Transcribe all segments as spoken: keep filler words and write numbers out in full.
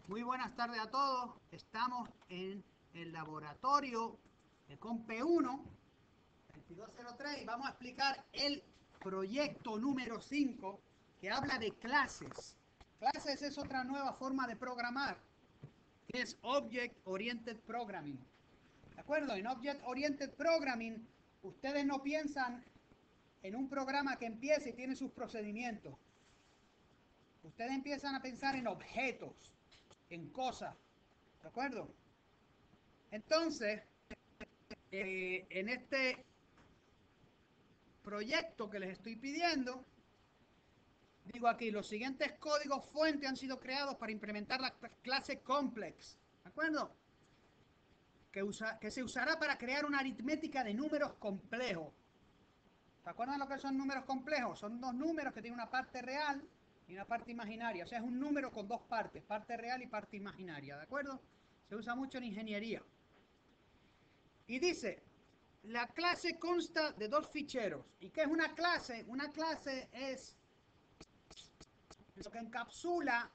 Muy buenas tardes a todos. Estamos en el laboratorio de COMPE uno, veintidós cero tres, y vamos a explicar el proyecto número cinco que habla de clases. Clases es otra nueva forma de programar, que es Object Oriented Programming. ¿De acuerdo? En Object Oriented Programming, ustedes no piensan en un programa que empiece y tiene sus procedimientos. Ustedes empiezan a pensar en objetos, en cosas, ¿de acuerdo? Entonces, eh, en este proyecto que les estoy pidiendo, digo aquí, los siguientes códigos fuente han sido creados para implementar la clase complex, ¿de acuerdo? Que, usa, que se usará para crear una aritmética de números complejos. ¿Se acuerdan lo que son números complejos? Son dos números que tienen una parte real y una parte imaginaria. O sea, es un número con dos partes, parte real y parte imaginaria, ¿de acuerdo? Se usa mucho en ingeniería. Y dice, la clase consta de dos ficheros. ¿Y qué es una clase? Una clase es lo que encapsula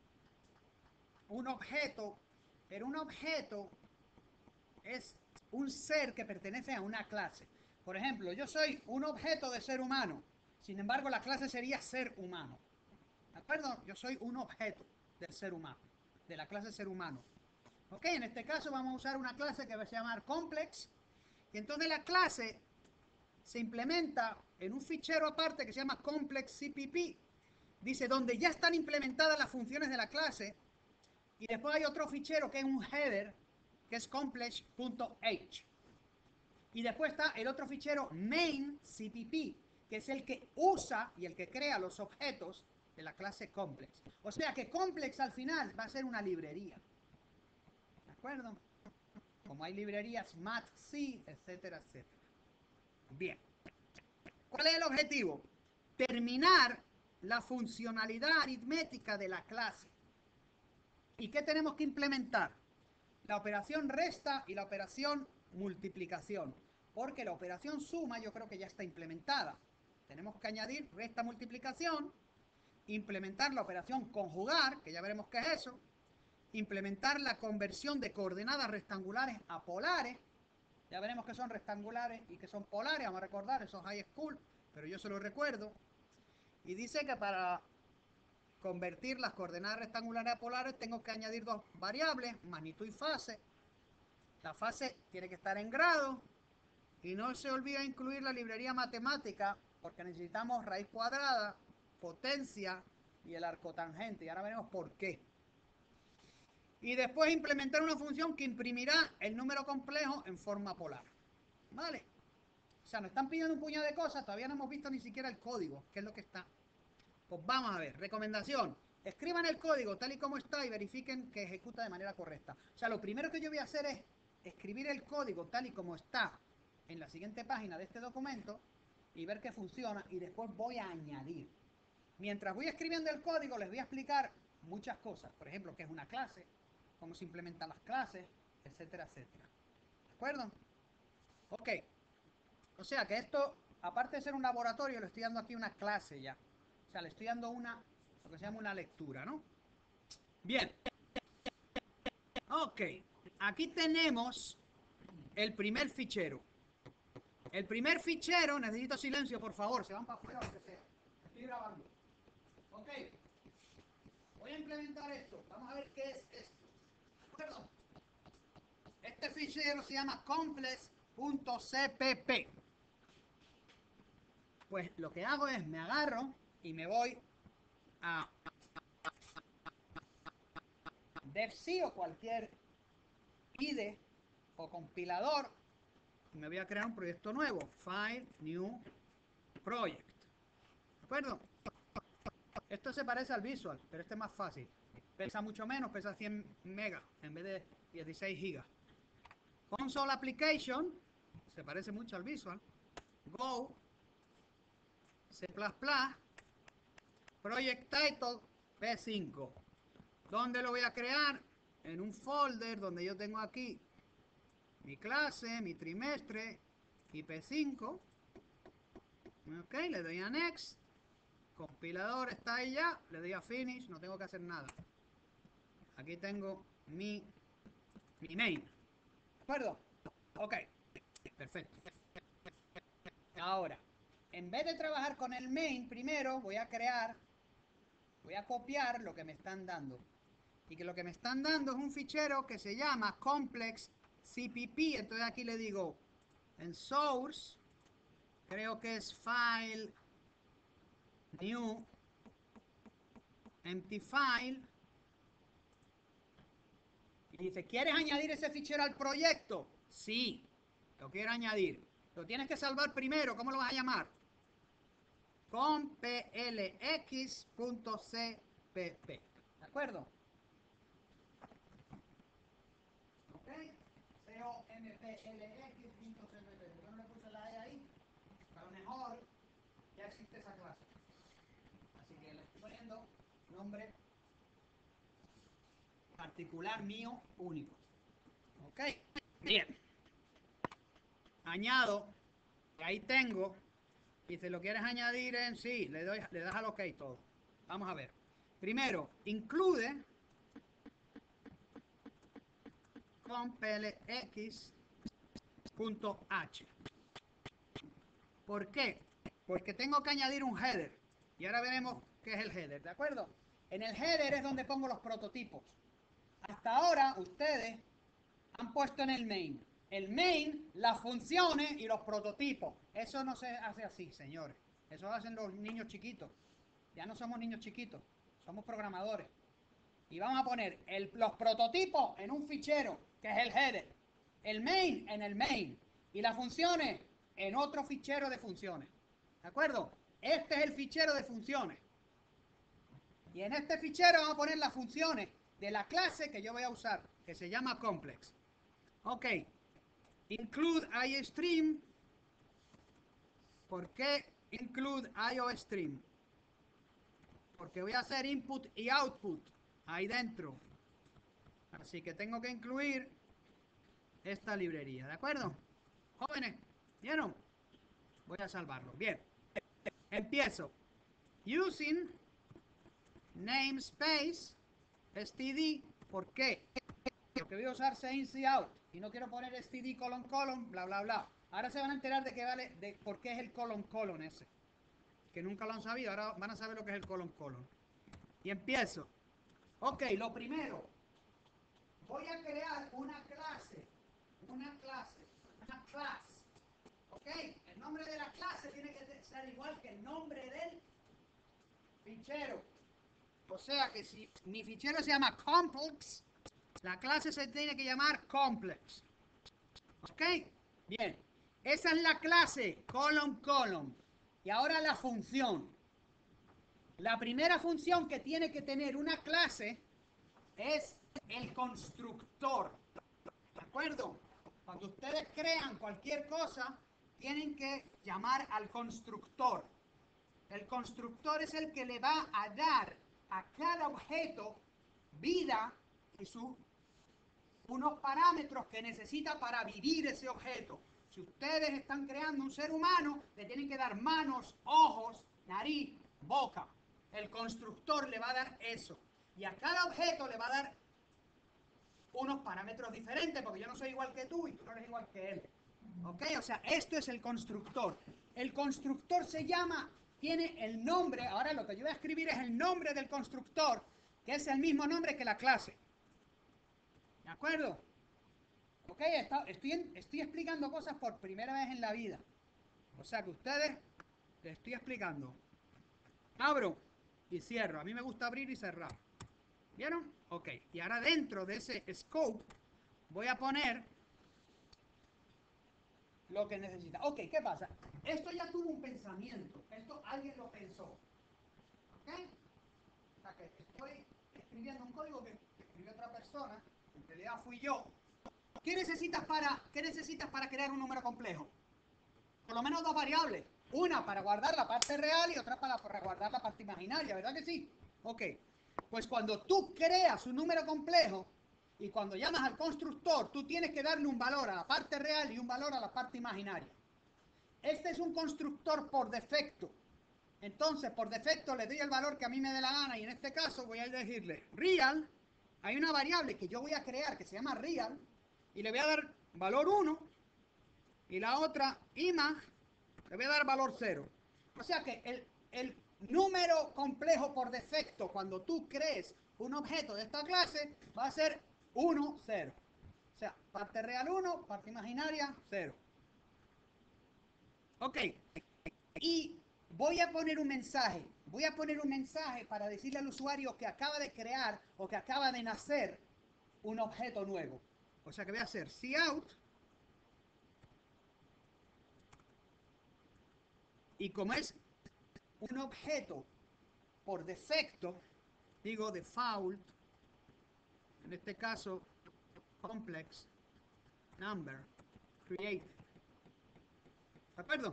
un objeto, pero un objeto es un ser que pertenece a una clase. Por ejemplo, yo soy un objeto de ser humano, sin embargo la clase sería ser humano. ¿De acuerdo? Yo soy un objeto del ser humano, de la clase ser humano. Ok, en este caso vamos a usar una clase que va a llamar complex, y entonces la clase se implementa en un fichero aparte que se llama complex C P P. Dice, donde ya están implementadas las funciones de la clase, y después hay otro fichero que es un header, que es complex.h. Y después está el otro fichero main C P P, que es el que usa y el que crea los objetos de la clase complex. O sea que complex al final va a ser una librería. ¿De acuerdo? Como hay librerías mathc, etcétera, etcétera. Bien. ¿Cuál es el objetivo? Terminar la funcionalidad aritmética de la clase. ¿Y qué tenemos que implementar? La operación resta y la operación multiplicación. Porque la operación suma yo creo que ya está implementada. Tenemos que añadir resta multiplicación, implementar la operación conjugar, que ya veremos qué es eso, implementar la conversión de coordenadas rectangulares a polares. Ya veremos que son rectangulares y que son polares, vamos a recordar, eso es high school, pero yo se lo recuerdo. Y dice que para convertir las coordenadas rectangulares a polares tengo que añadir dos variables, magnitud y fase. La fase tiene que estar en grado y no se olvide incluir la librería matemática porque necesitamos raíz cuadrada, potencia y el arco tangente. Y ahora veremos por qué. Y después implementar una función que imprimirá el número complejo en forma polar. ¿Vale? O sea, nos están pidiendo un puñado de cosas, todavía no hemos visto ni siquiera el código, que es lo que está. Pues vamos a ver, recomendación. Escriban el código tal y como está y verifiquen que ejecuta de manera correcta. O sea, lo primero que yo voy a hacer es escribir el código tal y como está en la siguiente página de este documento y ver que funciona y después voy a añadir. Mientras voy escribiendo el código les voy a explicar muchas cosas. Por ejemplo, qué es una clase, cómo se implementan las clases, etcétera, etcétera. ¿De acuerdo? Ok. O sea que esto, aparte de ser un laboratorio, le estoy dando aquí una clase ya. O sea, le estoy dando una, lo que se llama una lectura, ¿no? Bien. Ok. Aquí tenemos el primer fichero. El primer fichero, necesito silencio, por favor. Se van para afuera, lo que sea. Estoy grabando. Ok. Voy a implementar esto. Vamos a ver qué es esto. ¿De acuerdo? Este fichero se llama complex.cpp. Pues lo que hago es, me agarro y me voy a DevC o cualquier I D E o compilador y me voy a crear un proyecto nuevo. File, New, Project. ¿De acuerdo? Esto se parece al Visual, pero este es más fácil. Pesa mucho menos, pesa cien megas en vez de dieciséis gigas. Console Application, se parece mucho al Visual. Go, C plus plus, Project Title, P cinco. ¿Dónde lo voy a crear? En un folder donde yo tengo aquí mi clase, mi trimestre y P cinco. Ok, le doy a Next. Compilador está ahí ya. Le doy a Finish, no tengo que hacer nada. aquí tengo mi, mi main. ¿De acuerdo? Ok, perfecto. Ahora, en vez de trabajar con el main, primero voy a crear, voy a copiar lo que me están dando. Y que lo que me están dando es un fichero que se llama complex C P P. Entonces aquí le digo en source, creo que es file, new, empty file. Y dice, ¿quieres añadir ese fichero al proyecto? Sí, lo quiero añadir. Lo tienes que salvar primero. ¿Cómo lo vas a llamar? Complx.cpp. ¿De acuerdo? ¿Ok? C-O-M-P-L-X.cpp. Yo no le puse la E ahí. A lo mejor ya existe esa clase. Así que le estoy poniendo nombre particular mío único. ¿Ok? Bien. Añado. Y ahí tengo. Y si lo quieres añadir en sí, le, doy, le das al OK todo. Vamos a ver. Primero, include complx.h. ¿Por qué? Porque tengo que añadir un header. Y ahora veremos qué es el header, ¿de acuerdo? En el header es donde pongo los prototipos. Hasta ahora ustedes han puesto en el main. El main, las funciones y los prototipos. Eso no se hace así, señores. Eso lo hacen los niños chiquitos. Ya no somos niños chiquitos, somos programadores. Y vamos a poner el, los prototipos en un fichero, que es el header. El main en el main. Y las funciones en otro fichero de funciones. ¿De acuerdo? Este es el fichero de funciones. Y en este fichero vamos a poner las funciones de la clase que yo voy a usar, que se llama complex. Ok. Include IOStream. ¿Por qué include IOStream? Porque voy a hacer input y output ahí dentro. Así que tengo que incluir esta librería, ¿de acuerdo? Jóvenes, ¿vieron? Voy a salvarlo. Bien. Empiezo. Using namespace std. ¿Por qué? Porque voy a usar out y no quiero poner std colon colon, bla bla bla. Ahora se van a enterar de que vale, de por qué es el colon colon ese. Que nunca lo han sabido, ahora van a saber lo que es el colon colon. Y empiezo. Ok, lo primero. Voy a crear una clase. Una clase. Una clase. Ok, el nombre de la clase tiene que ser igual que el nombre del fichero. O sea que si mi fichero se llama complex, la clase se tiene que llamar complex. ¿Ok? Bien. Esa es la clase, colon, colon. Y ahora la función. La primera función que tiene que tener una clase es el constructor. ¿De acuerdo? Cuando ustedes crean cualquier cosa, tienen que llamar al constructor. El constructor es el que le va a dar a cada objeto vida y su, unos parámetros que necesita para vivir ese objeto. Si ustedes están creando un ser humano, le tienen que dar manos, ojos, nariz, boca. El constructor le va a dar eso. Y a cada objeto le va a dar unos parámetros diferentes, porque yo no soy igual que tú y tú no eres igual que él. ¿Ok? O sea, esto es el constructor. El constructor se llama, tiene el nombre, ahora lo que yo voy a escribir es el nombre del constructor, que es el mismo nombre que la clase. ¿De acuerdo? ¿Ok? Estoy, estoy explicando cosas por primera vez en la vida. O sea que ustedes les estoy explicando. Abro y cierro. A mí me gusta abrir y cerrar. ¿Vieron? Ok. Y ahora dentro de ese scope voy a poner lo que necesita. Ok, ¿qué pasa? Esto ya tuvo un pensamiento. Esto alguien lo pensó. ¿Ok? O sea que estoy escribiendo un código que escribió otra persona. En realidad fui yo. ¿Qué necesitas para, qué necesitas para crear un número complejo? Por lo menos dos variables. Una para guardar la parte real y otra para, para guardar la parte imaginaria, ¿verdad que sí? Ok. Pues cuando tú creas un número complejo y cuando llamas al constructor, tú tienes que darle un valor a la parte real y un valor a la parte imaginaria. Este es un constructor por defecto. Entonces, por defecto le doy el valor que a mí me dé la gana y en este caso voy a decirle real hay una variable que yo voy a crear que se llama real y le voy a dar valor uno y la otra imag le voy a dar valor cero. O sea que el, el número complejo por defecto cuando tú crees un objeto de esta clase va a ser uno, cero. O sea, parte real uno, parte imaginaria cero. Ok. Y voy a poner un mensaje. Voy a poner un mensaje para decirle al usuario que acaba de crear o que acaba de nacer un objeto nuevo. O sea que voy a hacer cout. Y como es un objeto por defecto, digo default, en este caso complex number create. ¿De acuerdo?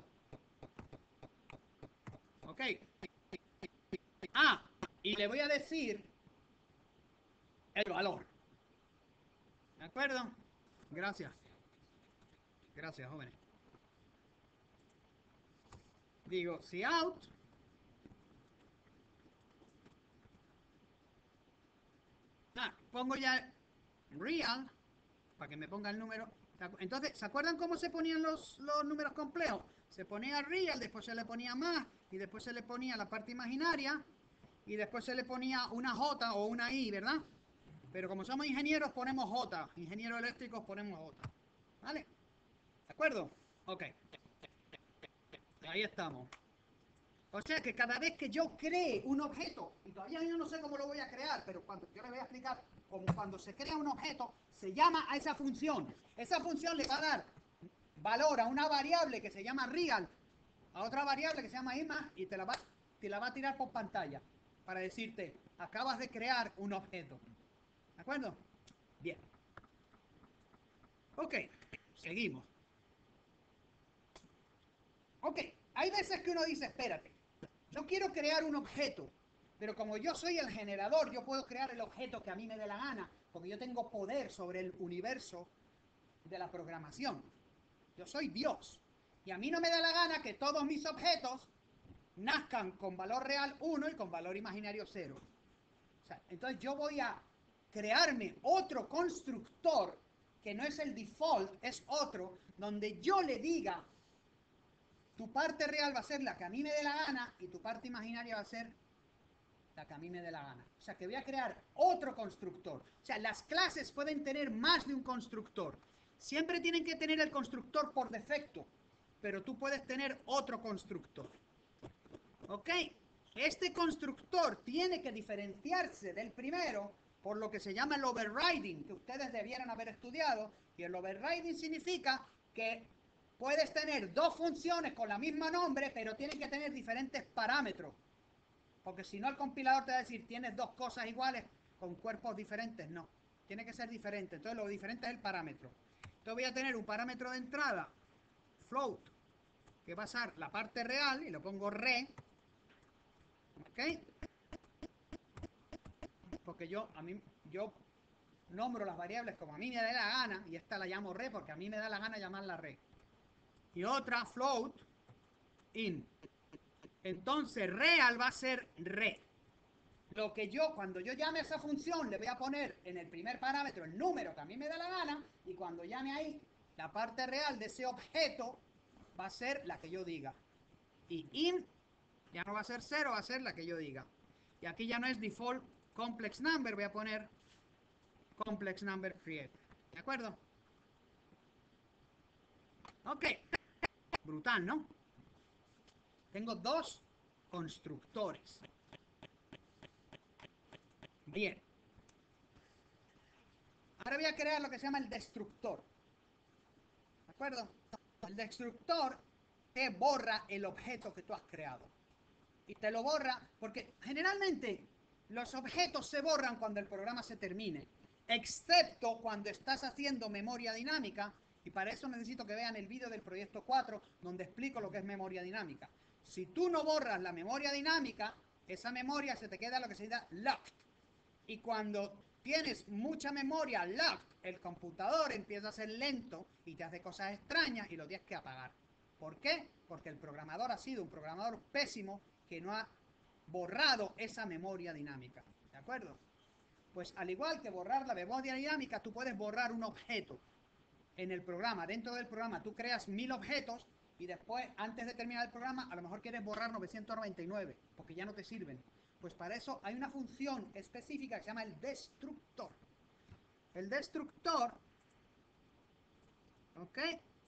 Ok. Ah, y le voy a decir el valor. ¿De acuerdo? Gracias. Gracias, jóvenes. Digo cout. Ah, pongo ya real para que me ponga el número. Entonces, ¿se acuerdan cómo se ponían los, los números complejos? Se ponía real, después se le ponía más, y después se le ponía la parte imaginaria, y después se le ponía una J o una I, ¿verdad? Pero como somos ingenieros, ponemos J. Ingenieros eléctricos ponemos J. ¿Vale? ¿De acuerdo? Ok. Ahí estamos. O sea que cada vez que yo cree un objeto, y todavía yo no sé cómo lo voy a crear, pero cuando yo les voy a explicar cómo cuando se crea un objeto, se llama a esa función. Esa función le va a dar valor a una variable que se llama real, a otra variable que se llama image, y te la va, te la va a tirar por pantalla para decirte, acabas de crear un objeto. ¿De acuerdo? Bien. Ok, seguimos. Ok, hay veces que uno dice, espérate, yo quiero crear un objeto, pero como yo soy el generador, yo puedo crear el objeto que a mí me dé la gana, porque yo tengo poder sobre el universo de la programación. Yo soy Dios. Y a mí no me da la gana que todos mis objetos nazcan con valor real uno y con valor imaginario cero. O sea, entonces yo voy a crearme otro constructor que no es el default, es otro, donde yo le diga tu parte real va a ser la que a mí me dé la gana y tu parte imaginaria va a ser la que a mí me dé la gana. O sea que voy a crear otro constructor. O sea, las clases pueden tener más de un constructor. Siempre tienen que tener el constructor por defecto, pero tú puedes tener otro constructor. ¿Ok? Este constructor tiene que diferenciarse del primero por lo que se llama el overriding, que ustedes debieran haber estudiado. Y el overriding significa que puedes tener dos funciones con la misma nombre, pero tienen que tener diferentes parámetros. Porque si no, el compilador te va a decir, tienes dos cosas iguales con cuerpos diferentes. No, tiene que ser diferente. Entonces, lo diferente es el parámetro. Entonces, voy a tener un parámetro de entrada, float, que va a ser la parte real, y lo pongo re. ¿Ok? Porque yo, a mí, yo nombro las variables como a mí me da la gana, y esta la llamo re porque a mí me da la gana llamarla re. Y otra, float, in. Entonces, real va a ser re. Lo que yo, cuando yo llame a esa función, le voy a poner en el primer parámetro el número que a mí me da la gana, y cuando llame ahí, la parte real de ese objeto va a ser la que yo diga. Y in ya no va a ser cero, va a ser la que yo diga. Y aquí ya no es default complex number, voy a poner complex number create. ¿De acuerdo? Ok. Brutal, ¿no? Tengo dos constructores. Bien. Ahora voy a crear lo que se llama el destructor. ¿De acuerdo? El destructor te borra el objeto que tú has creado. Y te lo borra porque generalmente los objetos se borran cuando el programa se termine, excepto cuando estás haciendo memoria dinámica, y para eso necesito que vean el vídeo del proyecto cuatro donde explico lo que es memoria dinámica. Si tú no borras la memoria dinámica, esa memoria se te queda lo que se llama locked. Y cuando tienes mucha memoria locked, el computador empieza a ser lento y te hace cosas extrañas y lo tienes que apagar. ¿Por qué? Porque el programador ha sido un programador pésimo que no ha borrado esa memoria dinámica. ¿De acuerdo? Pues al igual que borrar la memoria dinámica, tú puedes borrar un objeto en el programa. Dentro del programa tú creas mil objetos y después, antes de terminar el programa, a lo mejor quieres borrar novecientos noventa y nueve porque ya no te sirven. Pues para eso hay una función específica que se llama el destructor. El destructor, ¿ok?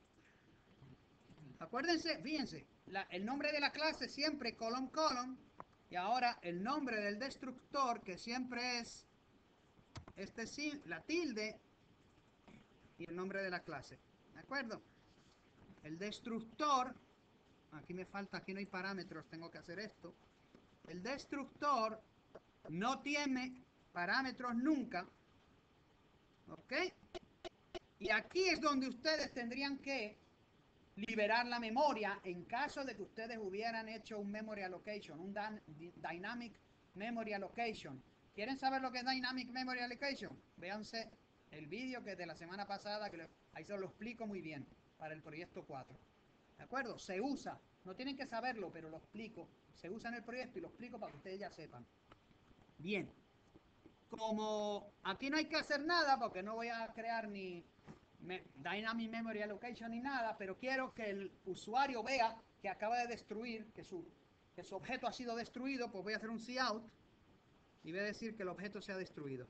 Acuérdense, fíjense, la, el nombre de la clase siempre colon colon, y ahora el nombre del destructor, que siempre es este sí, la tilde y el nombre de la clase. ¿De acuerdo? El destructor, aquí me falta, aquí no hay parámetros, tengo que hacer esto. El destructor no tiene parámetros nunca, ¿ok? Y aquí es donde ustedes tendrían que liberar la memoria en caso de que ustedes hubieran hecho un memory allocation, un dynamic memory allocation. ¿Quieren saber lo que es dynamic memory allocation? Véanse el vídeo que es de la semana pasada, que ahí se lo explico muy bien para el proyecto cuatro. ¿De acuerdo? Se usa, no tienen que saberlo, pero lo explico. Se usa en el proyecto y lo explico para que ustedes ya sepan. Bien. Como aquí no hay que hacer nada, porque no voy a crear ni me, Dynamic Memory Allocation ni nada, pero quiero que el usuario vea que acaba de destruir, que su, que su objeto ha sido destruido, pues voy a hacer un cout y voy a decir que el objeto se ha destruido.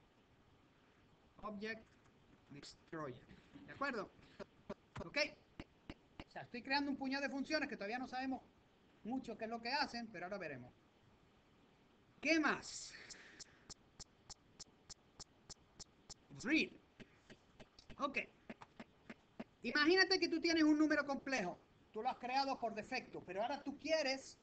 Object Destroyer. ¿De acuerdo? ¿Ok? O sea, estoy creando un puñado de funciones que todavía no sabemos mucho qué es lo que hacen, pero ahora veremos. ¿Qué más? Read. Ok. Imagínate que tú tienes un número complejo. Tú lo has creado por defecto, pero ahora tú quieres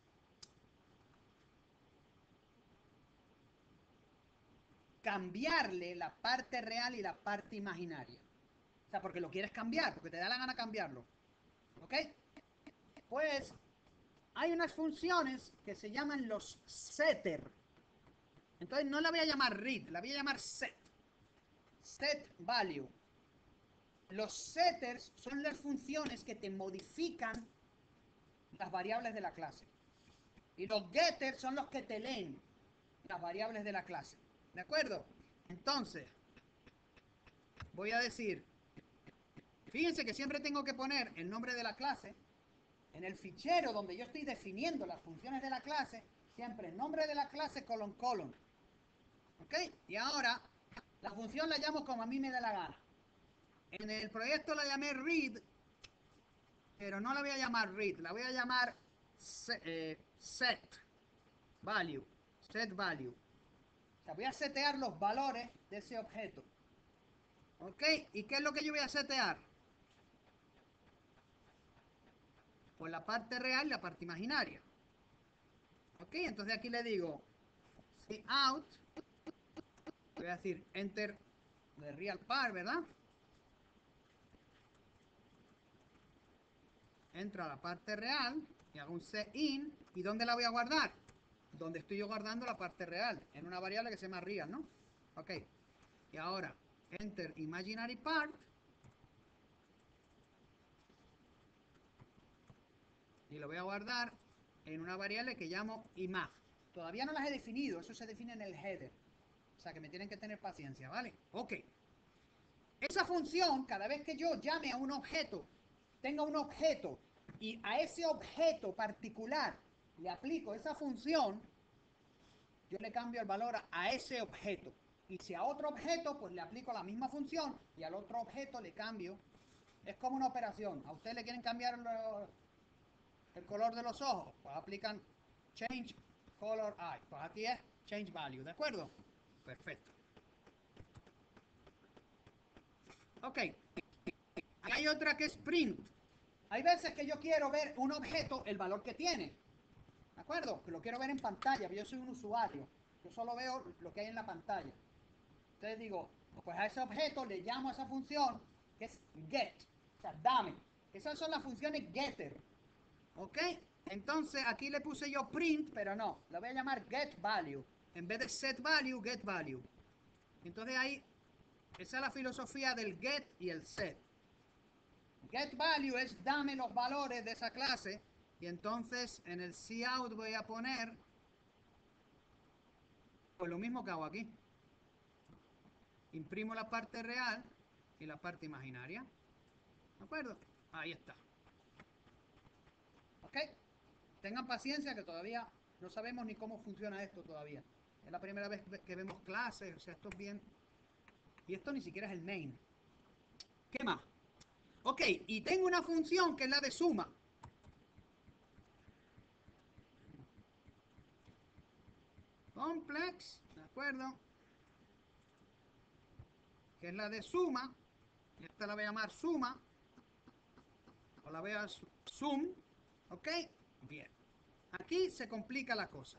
cambiarle la parte real y la parte imaginaria. O sea, porque lo quieres cambiar, porque te da la gana cambiarlo. ¿Ok? Pues hay unas funciones que se llaman los setter. Entonces no la voy a llamar read, la voy a llamar set. Set value. Los setters son las funciones que te modifican las variables de la clase. Y los getters son los que te leen las variables de la clase. ¿De acuerdo? Entonces, voy a decir, fíjense que siempre tengo que poner el nombre de la clase en el fichero donde yo estoy definiendo las funciones de la clase, siempre el nombre de la clase colon colon. ¿Ok? Y ahora, la función la llamo como a mí me da la gana. En el proyecto la llamé read, pero no la voy a llamar read, la voy a llamar set, eh, set value. Set value. O sea, voy a setear los valores de ese objeto. ¿Ok? ¿Y qué es lo que yo voy a setear? Pues la parte real y la parte imaginaria. ¿Ok? Entonces aquí le digo cout. Voy a decir enter the real part, ¿verdad? Entro a la parte real y hago un set in. ¿Y dónde la voy a guardar? Donde estoy yo guardando la parte real, en una variable que se llama real, ¿no? Ok. Y ahora, enter imaginary part. Y lo voy a guardar en una variable que llamo imag. Todavía no las he definido, eso se define en el header. O sea que me tienen que tener paciencia, ¿vale? Ok. Esa función, cada vez que yo llame a un objeto, tenga un objeto, y a ese objeto particular le aplico esa función, yo le cambio el valor a, a ese objeto. Y si a otro objeto, pues le aplico la misma función, y al otro objeto le cambio. Es como una operación. A usted le quieren cambiar lo, el color de los ojos, pues aplican change color eye. Pues aquí es change value, ¿de acuerdo? Perfecto. Ok. Hay otra que es print. Hay veces que yo quiero ver un objeto, el valor que tiene. ¿De acuerdo? Que lo quiero ver en pantalla, yo soy un usuario. Yo solo veo lo que hay en la pantalla. Entonces digo, pues a ese objeto le llamo a esa función que es get. O sea, dame. Esas son las funciones getter. ¿Ok? Entonces aquí le puse yo print, pero no. La voy a llamar get value. En vez de set value, get value. Entonces ahí, esa es la filosofía del get y el set. Get value es dame los valores de esa clase. Y entonces en el cout voy a poner pues lo mismo que hago aquí. Imprimo la parte real y la parte imaginaria. ¿De acuerdo? Ahí está. ¿Ok? Tengan paciencia que todavía no sabemos ni cómo funciona esto todavía. Es la primera vez que vemos clases, o sea, esto es bien... Y esto ni siquiera es el main. ¿Qué más? Ok, y tengo una función que es la de suma. Complex, ¿de acuerdo? Que es la de suma. Esta la voy a llamar suma. O la voy a sum. ¿Ok? Bien. Aquí se complica la cosa.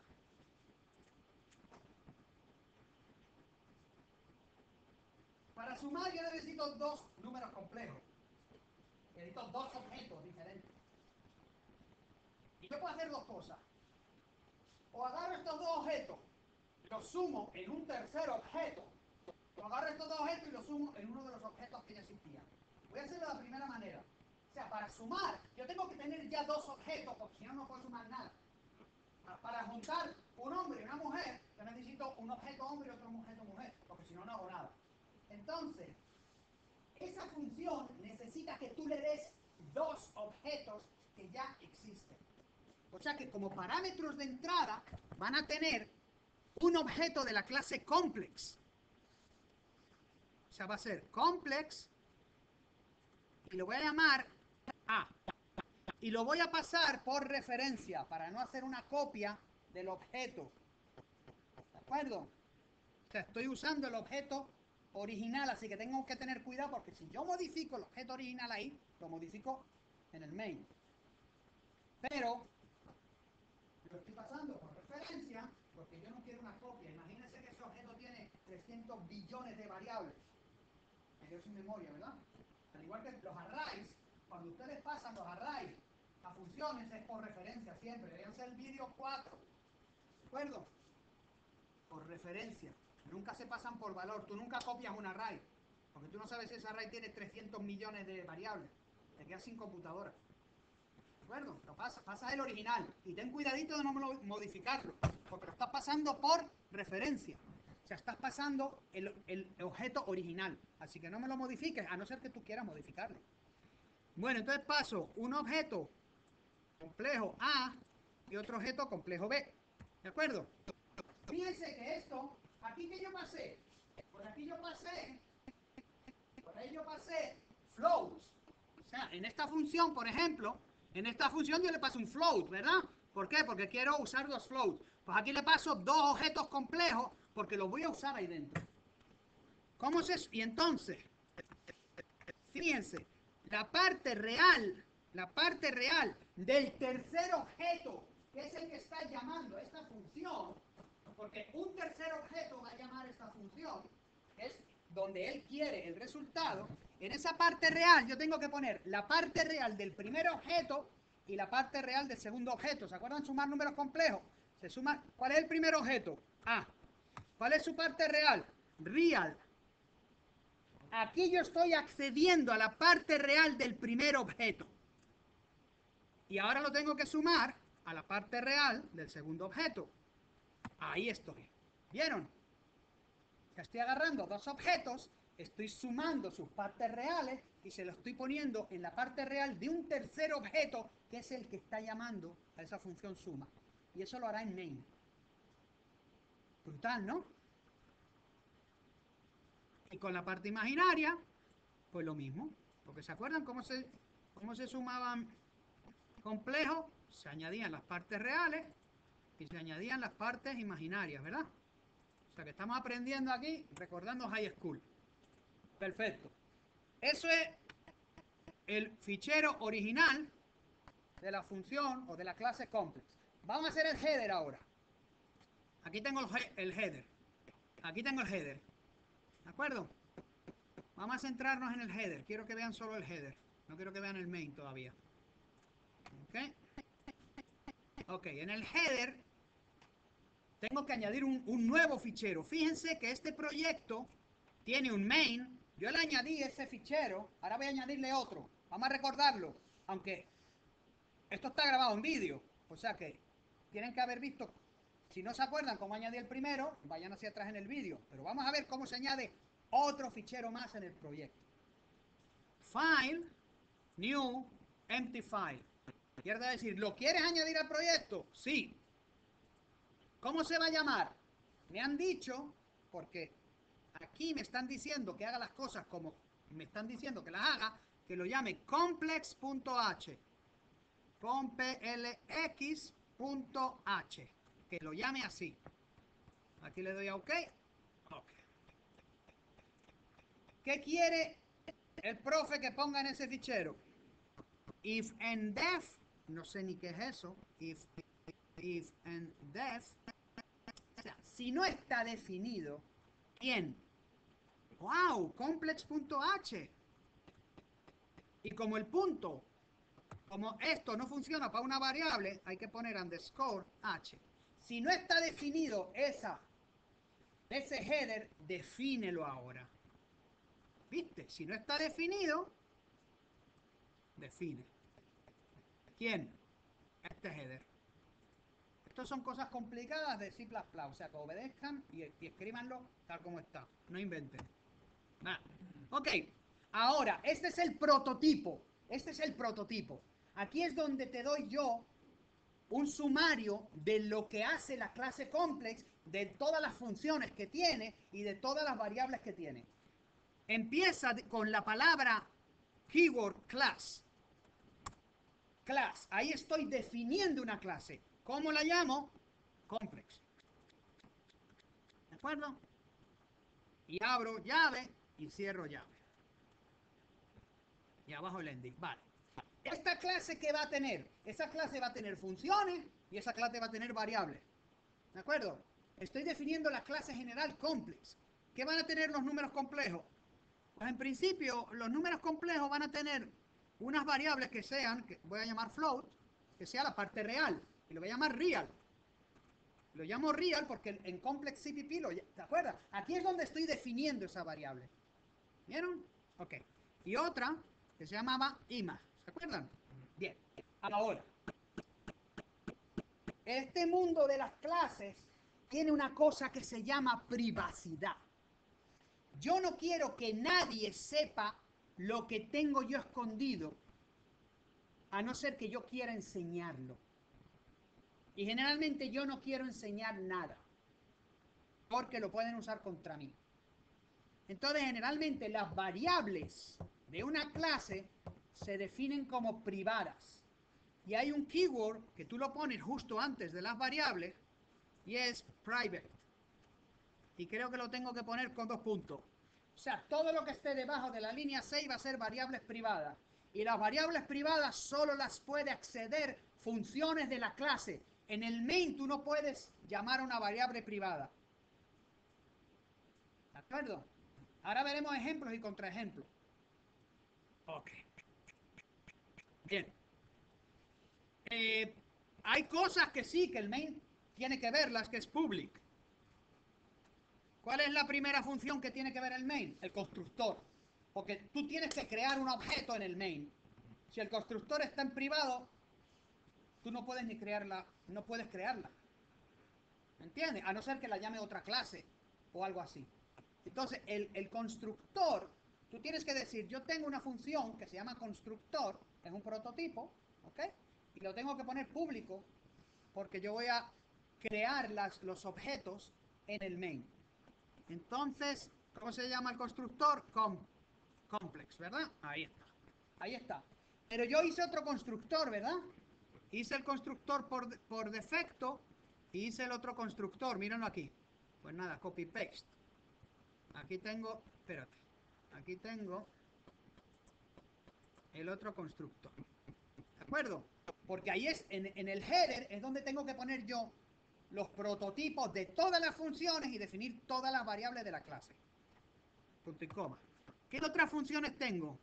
Para sumar yo necesito dos números complejos. Necesito dos objetos diferentes. Y yo puedo hacer dos cosas. O agarro estos dos objetos, los sumo en un tercer objeto. O agarro estos dos objetos y los sumo en uno de los objetos que ya existían. Voy a hacerlo de la primera manera. O sea, para sumar, yo tengo que tener ya dos objetos, porque si no, no puedo sumar nada. Para juntar un hombre y una mujer, yo necesito un objeto hombre y otro objeto mujer, porque si no, no hago nada. Entonces, esa función necesita que tú le des dos objetos que ya existen. O sea que como parámetros de entrada van a tener un objeto de la clase complex. O sea, va a ser complex y lo voy a llamar A. Y lo voy a pasar por referencia para no hacer una copia del objeto. ¿De acuerdo? O sea, estoy usando el objeto original, así que tengo que tener cuidado porque si yo modifico el objeto original ahí, lo modifico en el main. Pero lo estoy pasando por referencia porque yo no quiero una copia. Imagínense que ese objeto tiene trescientos billones de variables. Me quedo sin memoria, ¿verdad? Al igual que los arrays, cuando ustedes pasan los arrays a funciones es por referencia siempre. Deberían ser el vídeo cuatro. ¿De acuerdo? Por referencia. Nunca se pasan por valor. Tú nunca copias un array. Porque tú no sabes si ese array tiene trescientos millones de variables. Te quedas sin computadora. ¿De acuerdo? Lo pasa, pasa el original. Y ten cuidadito de no modificarlo. Porque lo estás pasando por referencia. O sea, estás pasando el, el objeto original. Así que no me lo modifiques, a no ser que tú quieras modificarlo. Bueno, entonces paso un objeto complejo A y otro objeto complejo B. ¿De acuerdo? Fíjense que esto, aquí que yo pasé, por aquí yo pasé, por ahí yo pasé floats. O sea, en esta función, por ejemplo, en esta función yo le paso un float, ¿verdad? ¿Por qué? Porque quiero usar dos floats. Pues aquí le paso dos objetos complejos porque los voy a usar ahí dentro. ¿Cómo se...? Y entonces, fíjense, la parte real, la parte real del tercer objeto, que es el que está llamando a esta función, porque un tercer objeto va a llamar esta función, es donde él quiere el resultado. En esa parte real yo tengo que poner la parte real del primer objeto y la parte real del segundo objeto. ¿Se acuerdan sumar números complejos? Se suma, ¿cuál es el primer objeto? A. ¿Cuál es su parte real? Real. Aquí yo estoy accediendo a la parte real del primer objeto. Y ahora lo tengo que sumar a la parte real del segundo objeto. Ahí estoy. ¿Vieron? Ya estoy agarrando dos objetos, estoy sumando sus partes reales y se lo estoy poniendo en la parte real de un tercer objeto que es el que está llamando a esa función suma. Y eso lo hará en main. Brutal, ¿no? Y con la parte imaginaria, pues lo mismo. Porque ¿se acuerdan cómo se, cómo se sumaban complejos? Se añadían las partes reales y se añadían las partes imaginarias, ¿verdad? O sea que estamos aprendiendo aquí, recordando high school. Perfecto. Eso es el fichero original de la función o de la clase complex. Vamos a hacer el header ahora. Aquí tengo el header. Aquí tengo el header. ¿De acuerdo? Vamos a centrarnos en el header. Quiero que vean solo el header. No quiero que vean el main todavía. ¿Ok? Ok, en el header tengo que añadir un, un nuevo fichero. Fíjense que este proyecto tiene un main. Yo le añadí ese fichero. Ahora voy a añadirle otro. Vamos a recordarlo. Aunque esto está grabado en vídeo. O sea que tienen que haber visto. Si no se acuerdan cómo añadí el primero, vayan hacia atrás en el vídeo. Pero vamos a ver cómo se añade otro fichero más en el proyecto. File, new, empty file. Quiere decir, ¿lo quieres añadir al proyecto? Sí. ¿Cómo se va a llamar? Me han dicho, porque aquí me están diciendo que haga las cosas como me están diciendo que las haga, que lo llame complex.h. complex.h. Que lo llame así. Aquí le doy a OK. OK. ¿Qué quiere el profe que ponga en ese fichero? If and def, no sé ni qué es eso. If, if and def. O sea, si no está definido, ¿quién? ¡Wow! Complex.h. Y como el punto, como esto no funciona para una variable, hay que poner underscore h. Si no está definido esa, ese header, defínelo ahora. ¿Viste? Si no está definido, define. ¿Quién? Este header. Estas son cosas complicadas de C plus plus, o sea, que obedezcan y, y escríbanlo tal como está. No inventen. Ah. Ok, ahora, este es el prototipo. Este es el prototipo. Aquí es donde te doy yo un sumario de lo que hace la clase complex, de todas las funciones que tiene y de todas las variables que tiene. Empieza con la palabra keyword class. Class. Ahí estoy definiendo una clase. ¿Cómo la llamo? Complex. ¿De acuerdo? Y abro llave y cierro llave. Y abajo el ending. Vale. ¿Esta clase qué va a tener? Esa clase va a tener funciones y esa clase va a tener variables. ¿De acuerdo? Estoy definiendo la clase general complex. ¿Qué van a tener los números complejos? Pues en principio los números complejos van a tener unas variables que sean, que voy a llamar float, que sea la parte real. Y lo voy a llamar real. Lo llamo real porque en complex C P P, lo, ¿te acuerdas? Aquí es donde estoy definiendo esa variable. ¿Vieron? Ok. Y otra que se llamaba ima. ¿Se acuerdan? Bien. Ahora, este mundo de las clases tiene una cosa que se llama privacidad. Yo no quiero que nadie sepa lo que tengo yo escondido, a no ser que yo quiera enseñarlo. Y generalmente yo no quiero enseñar nada, porque lo pueden usar contra mí. Entonces, generalmente las variables de una clase se definen como privadas. Y hay un keyword que tú lo pones justo antes de las variables y es private. Y creo que lo tengo que poner con dos puntos. O sea, todo lo que esté debajo de la línea seis va a ser variables privadas. Y las variables privadas solo las puede acceder funciones de la clase. En el main tú no puedes llamar a una variable privada. ¿De acuerdo? Ahora veremos ejemplos y contraejemplos. Ok. Bien. Eh, hay cosas que sí, que el main tiene que verlas, que es public. ¿Cuál es la primera función que tiene que ver el main? El constructor. Porque tú tienes que crear un objeto en el main. Si el constructor está en privado, tú no puedes ni crearla, no puedes crearla. ¿Me entiendes? A no ser que la llame otra clase o algo así. Entonces, el, el constructor, tú tienes que decir, yo tengo una función que se llama constructor, es un prototipo, ¿ok? Y lo tengo que poner público porque yo voy a crear las, los objetos en el main. Entonces, ¿cómo se llama el constructor? Com, complex, ¿verdad? Ahí está. Ahí está. Pero yo hice otro constructor, ¿verdad? Hice el constructor por, por defecto y hice el otro constructor. Mírenlo aquí. Pues nada, copy paste. Aquí tengo, espérate. Aquí tengo el otro constructor. ¿De acuerdo? Porque ahí es, en, en el header es donde tengo que poner yo los prototipos de todas las funciones y definir todas las variables de la clase. Punto y coma. ¿Qué otras funciones tengo?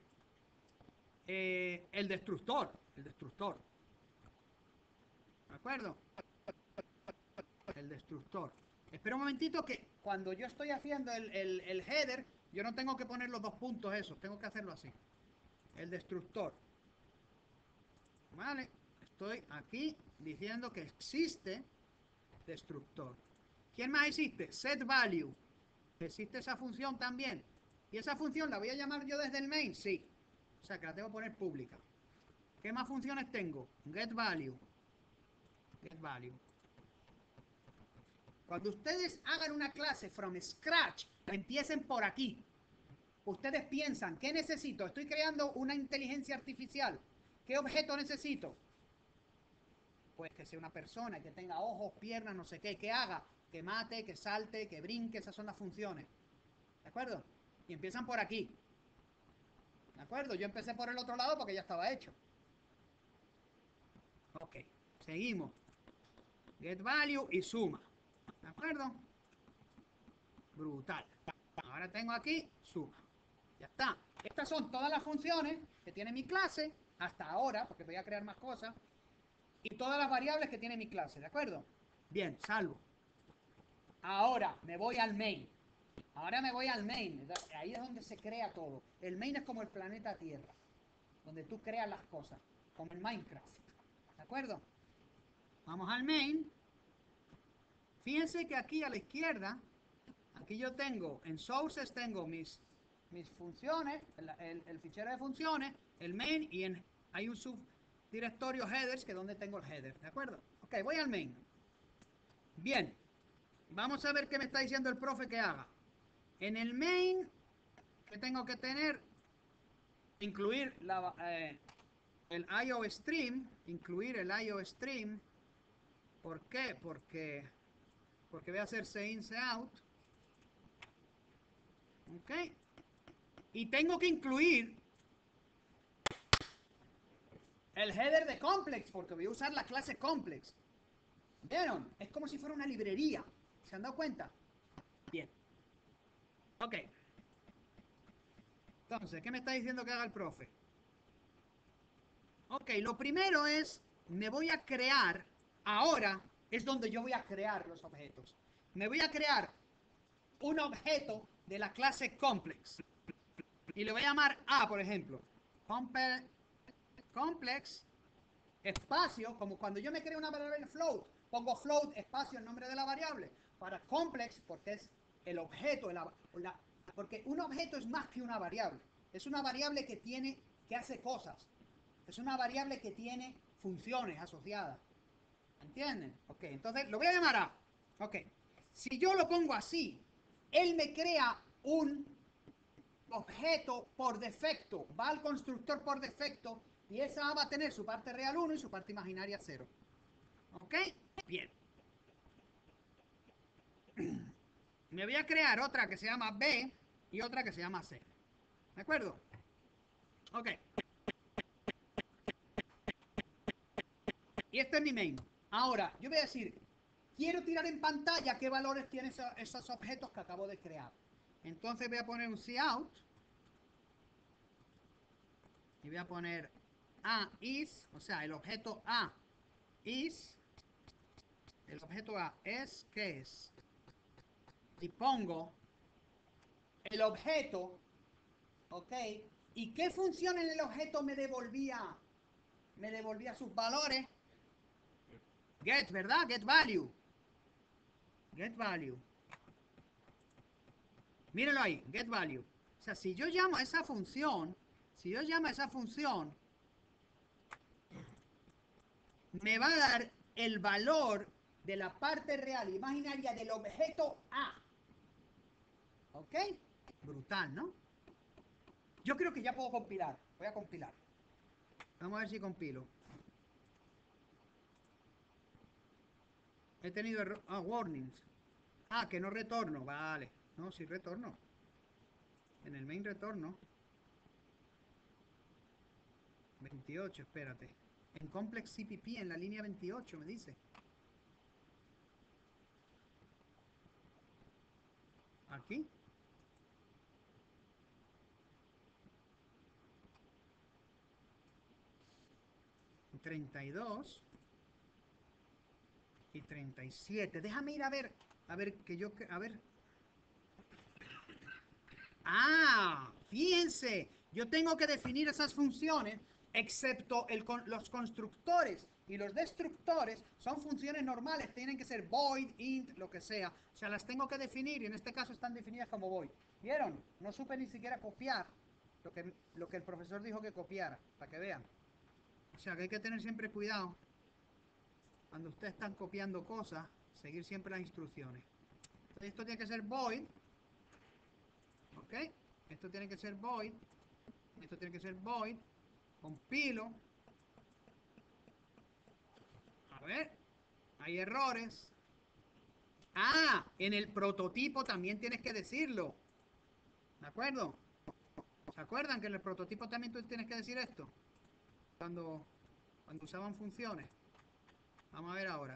Eh, el destructor. El destructor. ¿De acuerdo? El destructor. Espera un momentito que cuando yo estoy haciendo el, el, el header, yo no tengo que poner los dos puntos esos. Tengo que hacerlo así. El destructor. ¿Vale? Estoy aquí diciendo que existe destructor. ¿Quién más existe? Set value. Existe esa función también. Y esa función la voy a llamar yo desde el main, sí. O sea que la tengo que poner pública. ¿Qué más funciones tengo? GetValue. GetValue. Cuando ustedes hagan una clase from scratch, empiecen por aquí. Ustedes piensan, ¿qué necesito? Estoy creando una inteligencia artificial. ¿Qué objeto necesito? Pues que sea una persona, que tenga ojos, piernas, no sé qué, que haga, que mate, que salte, que brinque, esas son las funciones. ¿De acuerdo? Y empiezan por aquí. ¿De acuerdo? Yo empecé por el otro lado porque ya estaba hecho. Ok, seguimos. GetValue y suma. ¿De acuerdo? Brutal. Ahora tengo aquí suma. Ya está. Estas son todas las funciones que tiene mi clase hasta ahora, porque voy a crear más cosas. Y todas las variables que tiene mi clase, ¿de acuerdo? Bien, salvo. Ahora me voy al main. Ahora me voy al main. Ahí es donde se crea todo. El main es como el planeta Tierra, donde tú creas las cosas, como en Minecraft. ¿De acuerdo? Vamos al main. Fíjense que aquí a la izquierda, aquí yo tengo, en sources tengo mis, mis funciones, el, el, el fichero de funciones, el main, y en, hay un subdirectorio headers, que es donde tengo el header. ¿De acuerdo? Ok, voy al main. Bien. Vamos a ver qué me está diciendo el profe que haga. En el main, ¿qué tengo que tener? Incluir la, eh, el I O stream. Incluir el I O stream. ¿Por qué? Porque, porque voy a hacer se in, se out. ¿Ok? Y tengo que incluir el header de complex, porque voy a usar la clase complex. ¿Vieron? Es como si fuera una librería. ¿Se han dado cuenta? Bien. Ok. Entonces, ¿qué me está diciendo que haga el profe? Ok, lo primero es, me voy a crear, ahora es donde yo voy a crear los objetos. Me voy a crear un objeto de la clase complex. Y le voy a llamar A, por ejemplo. Complex, espacio, como cuando yo me creo una variable float, pongo float, espacio, el nombre de la variable. Para complex, porque es el objeto, la, la, porque un objeto es más que una variable. Es una variable que tiene, que hace cosas. Es una variable que tiene funciones asociadas. ¿Entienden? Ok, entonces lo voy a llamar A. Ok. Si yo lo pongo así, él me crea un objeto por defecto. Va al constructor por defecto y esa A va a tener su parte real uno y su parte imaginaria cero. ¿Ok? Bien. Me voy a crear otra que se llama B y otra que se llama C. ¿De acuerdo? Ok. Y este es mi main. Ahora, yo voy a decir, quiero tirar en pantalla qué valores tienen esos, esos objetos que acabo de crear. Entonces voy a poner un cout. Y voy a poner A is, o sea, el objeto A is, el objeto A es, ¿qué es? Y pongo el objeto, ¿ok? ¿Y qué función en el objeto me devolvía? Me devolvía sus valores. Get, ¿verdad? Get value. Get value. Mírenlo ahí, get value. O sea, si yo llamo a esa función, si yo llamo a esa función, me va a dar el valor de la parte real imaginaria del objeto A. ¿Ok? Brutal, ¿no? Yo creo que ya puedo compilar. Voy a compilar. Vamos a ver si compilo. He tenido error. Ah, warnings. Ah, que no retorno. Vale. No, sí retorno. En el main retorno. veintiocho, espérate. En complex C P P, en la línea veintiocho, me dice. Aquí. treinta y dos. Y treinta y siete. Déjame ir a ver. A ver, que yo... A ver. Ah, fíjense. Yo tengo que definir esas funciones excepto el, los constructores y los destructores son funciones normales, tienen que ser void, int, lo que sea. O sea, las tengo que definir y en este caso están definidas como void. ¿Vieron? No supe ni siquiera copiar lo que, lo que el profesor dijo que copiara, para que vean. O sea, que hay que tener siempre cuidado cuando ustedes están copiando cosas, seguir siempre las instrucciones. Entonces, esto tiene que ser void. ¿Ok? Esto tiene que ser void. Esto tiene que ser void. Compilo. A ver. Hay errores. Ah, en el prototipo también tienes que decirlo. ¿De acuerdo? ¿Se acuerdan que en el prototipo también tú tienes que decir esto? Cuando, cuando usaban funciones. Vamos a ver ahora.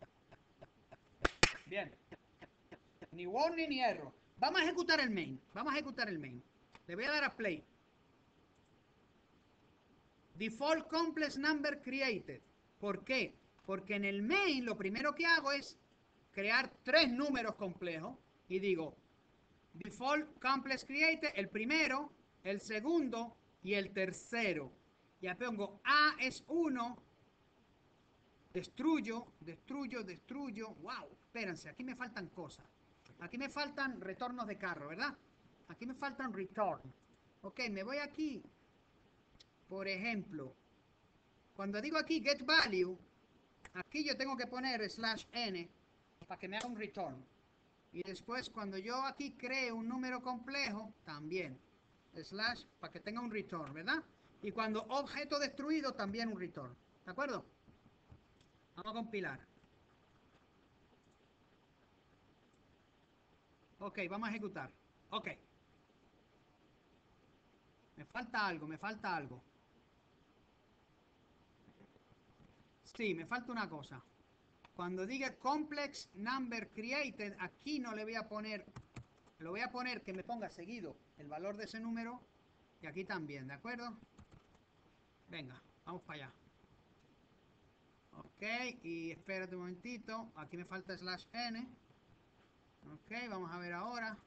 Bien. Ni warning ni error. Vamos a ejecutar el main. Vamos a ejecutar el main. Le voy a dar a play. Default complex number created. ¿Por qué? Porque en el main lo primero que hago es crear tres números complejos y digo default complex created, el primero, el segundo y el tercero. Ya pongo A es uno, destruyo, destruyo, destruyo. Wow, espérense, aquí me faltan cosas. Aquí me faltan retornos de carro, ¿verdad? Aquí me faltan return. Ok, me voy aquí. Por ejemplo, cuando digo aquí get value, aquí yo tengo que poner slash n para que me haga un return. Y después cuando yo aquí creo un número complejo, también slash para que tenga un return, ¿verdad? Y cuando objeto destruido, también un return. ¿De acuerdo? Vamos a compilar. Ok, vamos a ejecutar. Ok. Me falta algo, me falta algo. Sí, me falta una cosa. Cuando diga complex number created, aquí no le voy a poner, lo voy a poner que me ponga seguido el valor de ese número y aquí también, ¿de acuerdo? Venga, vamos para allá. Ok, y espérate un momentito, aquí me falta slash n. Ok, vamos a ver ahora.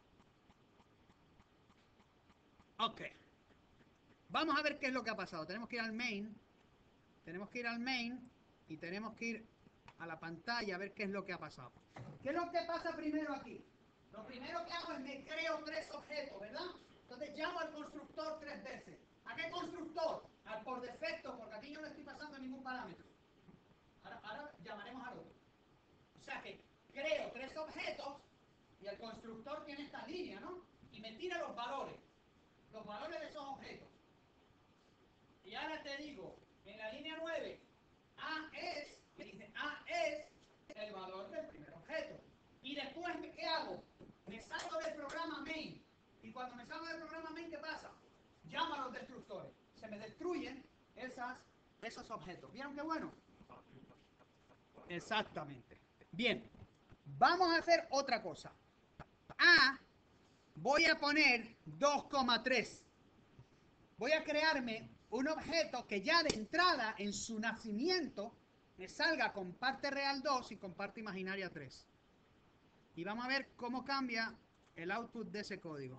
Ok. Vamos a ver qué es lo que ha pasado. Tenemos que ir al main. Tenemos que ir al main y tenemos que ir a la pantalla a ver qué es lo que ha pasado. ¿Qué es lo que pasa primero aquí? Lo primero que hago es me creo tres objetos, ¿verdad? Entonces llamo al constructor tres veces. ¿A qué constructor? Al por defecto, porque aquí yo no estoy pasando ningún parámetro. Ahora, ahora llamaremos al otro. O sea que creo tres objetos y el constructor tiene esta línea, ¿no? Y me tira los valores. Los valores de esos objetos. Y ahora te digo, en la línea nueve, A es, me dice A es el valor del primer objeto. Y después, ¿qué hago? Me salgo del programa main. Y cuando me salgo del programa main, ¿qué pasa? Llamo a los destructores. Se me destruyen esas, esos objetos. ¿Vieron qué bueno? Exactamente. Bien. Vamos a hacer otra cosa. A, voy a poner dos coma tres. Voy a crearme un objeto que ya de entrada, en su nacimiento, me salga con parte real dos y con parte imaginaria tres. Y vamos a ver cómo cambia el output de ese código.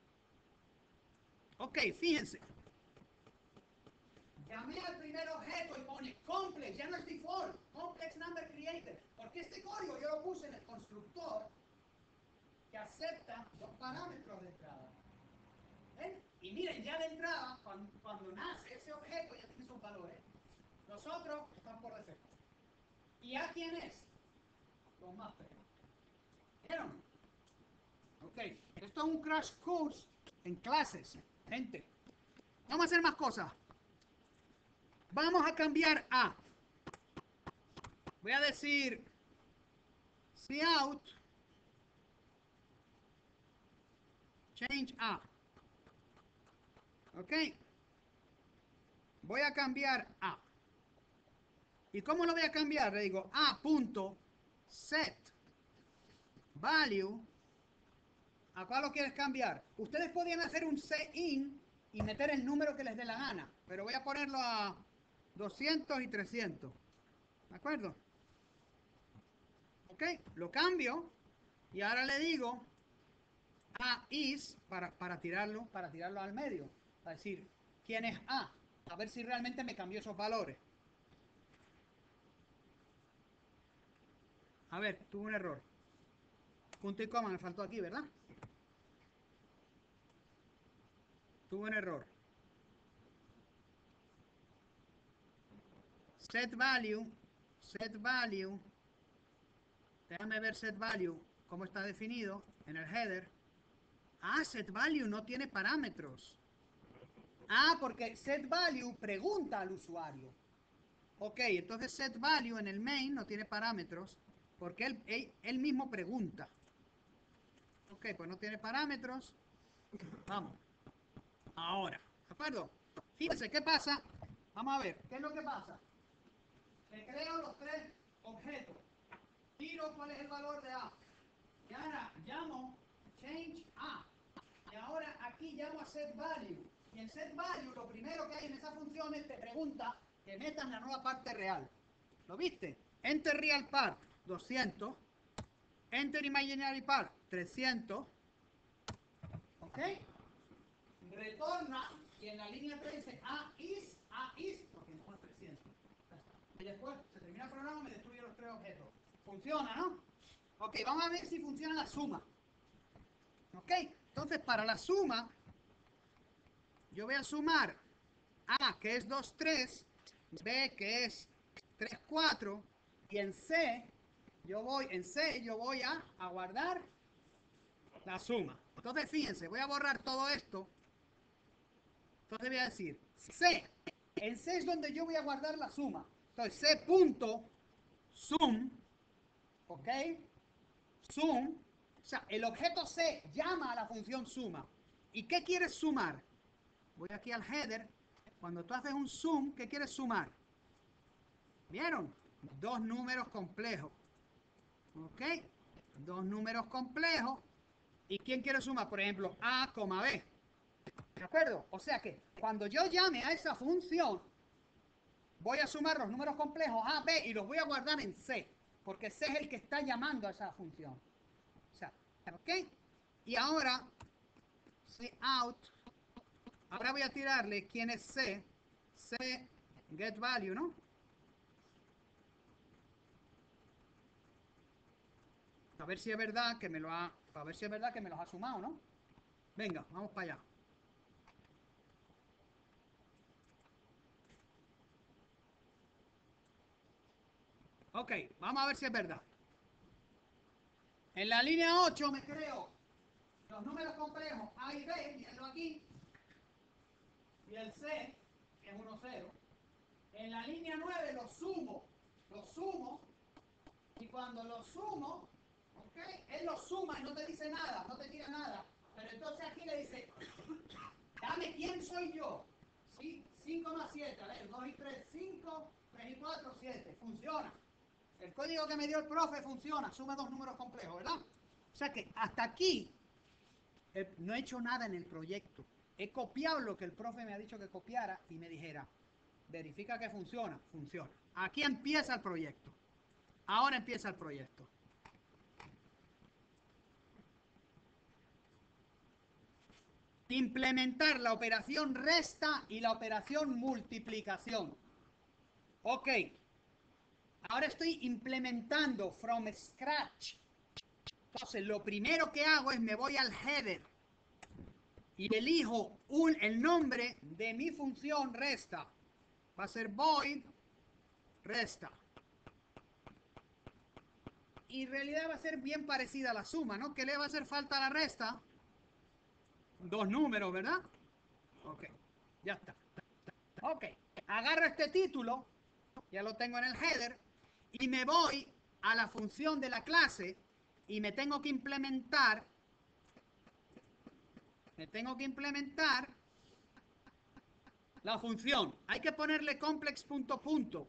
Ok, fíjense. Llamé al primer objeto y pone complex, ya no es default, complex number created. Porque este código yo lo puse en el constructor que acepta los parámetros de entrada. ¿Ven? Y miren, ya de entrada, cuando, cuando nace ese objeto, ya tiene sus valores. Los otros están por defecto. ¿Y a quién es? Los más feos. ¿Vieron? Ok, esto es un crash course en clases, gente. Vamos a hacer más cosas. Vamos a cambiar a. Voy a decir cout change a. Ok. Voy a cambiar a. ¿Y cómo lo voy a cambiar? Le digo a.set value. ¿A cuál lo quieres cambiar? Ustedes podían hacer un cin y meter el número que les dé la gana, pero voy a ponerlo a doscientos y trescientos. ¿De acuerdo? Ok, lo cambio y ahora le digo a is para, para tirarlo, para tirarlo al medio. Para decir, ¿quién es A? A ver si realmente me cambió esos valores. A ver, tuve un error. Punto y coma me faltó aquí, ¿verdad? Tuve un error. Set value, set value. Déjame ver set value, cómo está definido en el header. Ah, set value no tiene parámetros. Ah, porque set value pregunta al usuario. Ok, entonces set value en el main no tiene parámetros porque él, él, él mismo pregunta. Ok, pues no tiene parámetros. Vamos. Ahora, ¿de acuerdo? Fíjense, ¿qué pasa? Vamos a ver, ¿qué es lo que pasa? Le creo los tres objetos. Tiro cuál es el valor de A. Y ahora llamo change A. Y ahora aquí llamo a set value. Y en set value lo primero que hay en esa función es te pregunta que metas la nueva parte real. ¿Lo viste? Enter real part doscientos. Enter imaginary part trescientos. ¿Ok? Retorna y en la línea tres dice A is, A is, porque no es trescientos. Y después se termina el programa y me destruye los tres objetos. Funciona, ¿no? Ok, vamos a ver si funciona la suma. Ok, entonces para la suma, yo voy a sumar A, que es dos, tres, B, que es tres, cuatro, y en C, yo voy, en C, yo voy a, a guardar la suma. Entonces, fíjense, voy a borrar todo esto. Entonces voy a decir C. En C es donde yo voy a guardar la suma. Entonces, C punto sum, ¿ok? Sum, o sea, el objeto C llama a la función suma. ¿Y qué quieres sumar? Voy aquí al header. Cuando tú haces un sum, ¿qué quieres sumar? ¿Vieron? Dos números complejos. ¿Ok? Dos números complejos. ¿Y quién quiere sumar? Por ejemplo, A, B. ¿De acuerdo? O sea que cuando yo llame a esa función, voy a sumar los números complejos A, B y los voy a guardar en C. Porque C es el que está llamando a esa función. O sea, ¿ok? Y ahora, C out. Ahora voy a tirarle quién es C. C get value, ¿no? A ver si es verdad que me lo ha, a ver si es verdad que me los ha sumado, ¿no? Venga, vamos para allá. Ok, vamos a ver si es verdad. En la línea ocho me creo los números complejos A y B, mírenlo aquí, y el C, que es uno, cero. En la línea nueve los sumo, los sumo, y cuando los sumo, ok, él los suma y no te dice nada, no te tira nada. Pero entonces aquí le dice, dame quién soy yo. Sí, cinco más siete, a ver, dos y tres, cinco, tres y cuatro, siete. Funciona. El código que me dio el profe funciona, suma dos números complejos, ¿verdad? O sea que hasta aquí eh, no he hecho nada en el proyecto. He copiado lo que el profe me ha dicho que copiara y me dijera, verifica que funciona, funciona. Aquí empieza el proyecto. Ahora empieza el proyecto. Implementar la operación resta y la operación multiplicación. Ok. Ahora estoy implementando from scratch. Entonces, lo primero que hago es me voy al header y elijo un, el nombre de mi función resta. Va a ser void resta. Y en realidad va a ser bien parecida a la suma, ¿no? ¿Qué le va a hacer falta a la resta? Dos números, ¿verdad? Ok, ya está. Ok, agarro este título, ya lo tengo en el header, y me voy a la función de la clase y me tengo que implementar, me tengo que implementar la función. Hay que ponerle complex punto punto.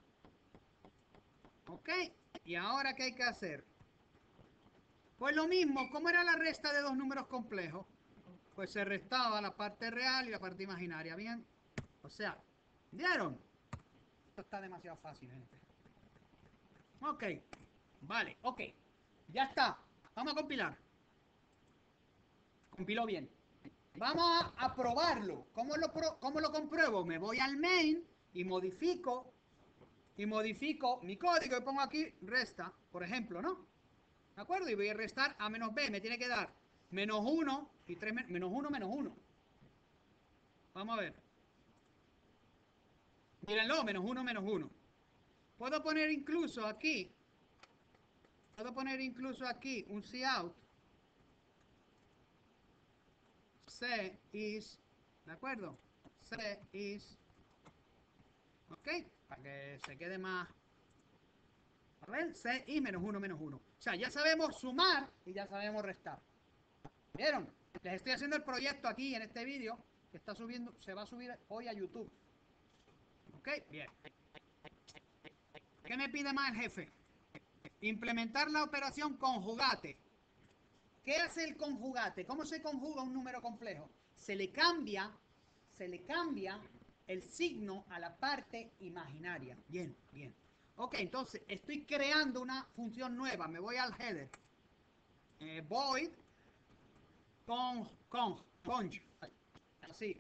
Ok, y ahora ¿qué hay que hacer? Pues lo mismo, ¿cómo era la resta de dos números complejos? Pues se restaba la parte real y la parte imaginaria, ¿bien? O sea, ¿vieron? Esto está demasiado fácil, gente. Ok, vale, ok. Ya está. Vamos a compilar. Compiló bien. Vamos a, a probarlo. ¿Cómo lo, pro, ¿Cómo lo compruebo? Me voy al main y modifico y modifico mi código y pongo aquí resta, por ejemplo, ¿no? ¿De acuerdo? Y voy a restar a menos b, me tiene que dar menos uno y tres, menos uno, menos uno. Vamos a ver. Mírenlo, menos uno, menos uno. Puedo poner incluso aquí, puedo poner incluso aquí un cout. C is, ¿de acuerdo? C is, ¿ok? Para que se quede más. A ver, C y menos uno, menos uno. O sea, ya sabemos sumar y ya sabemos restar. ¿Vieron? Les estoy haciendo el proyecto aquí en este vídeo que está subiendo, se va a subir hoy a YouTube. ¿Ok? Bien. ¿Qué me pide más el jefe? Implementar la operación conjugate. ¿Qué hace el conjugate? ¿Cómo se conjuga un número complejo? Se le cambia, se le cambia el signo a la parte imaginaria. Bien, bien. Ok, entonces estoy creando una función nueva. Me voy al header. Eh, void con, con, conj. Así.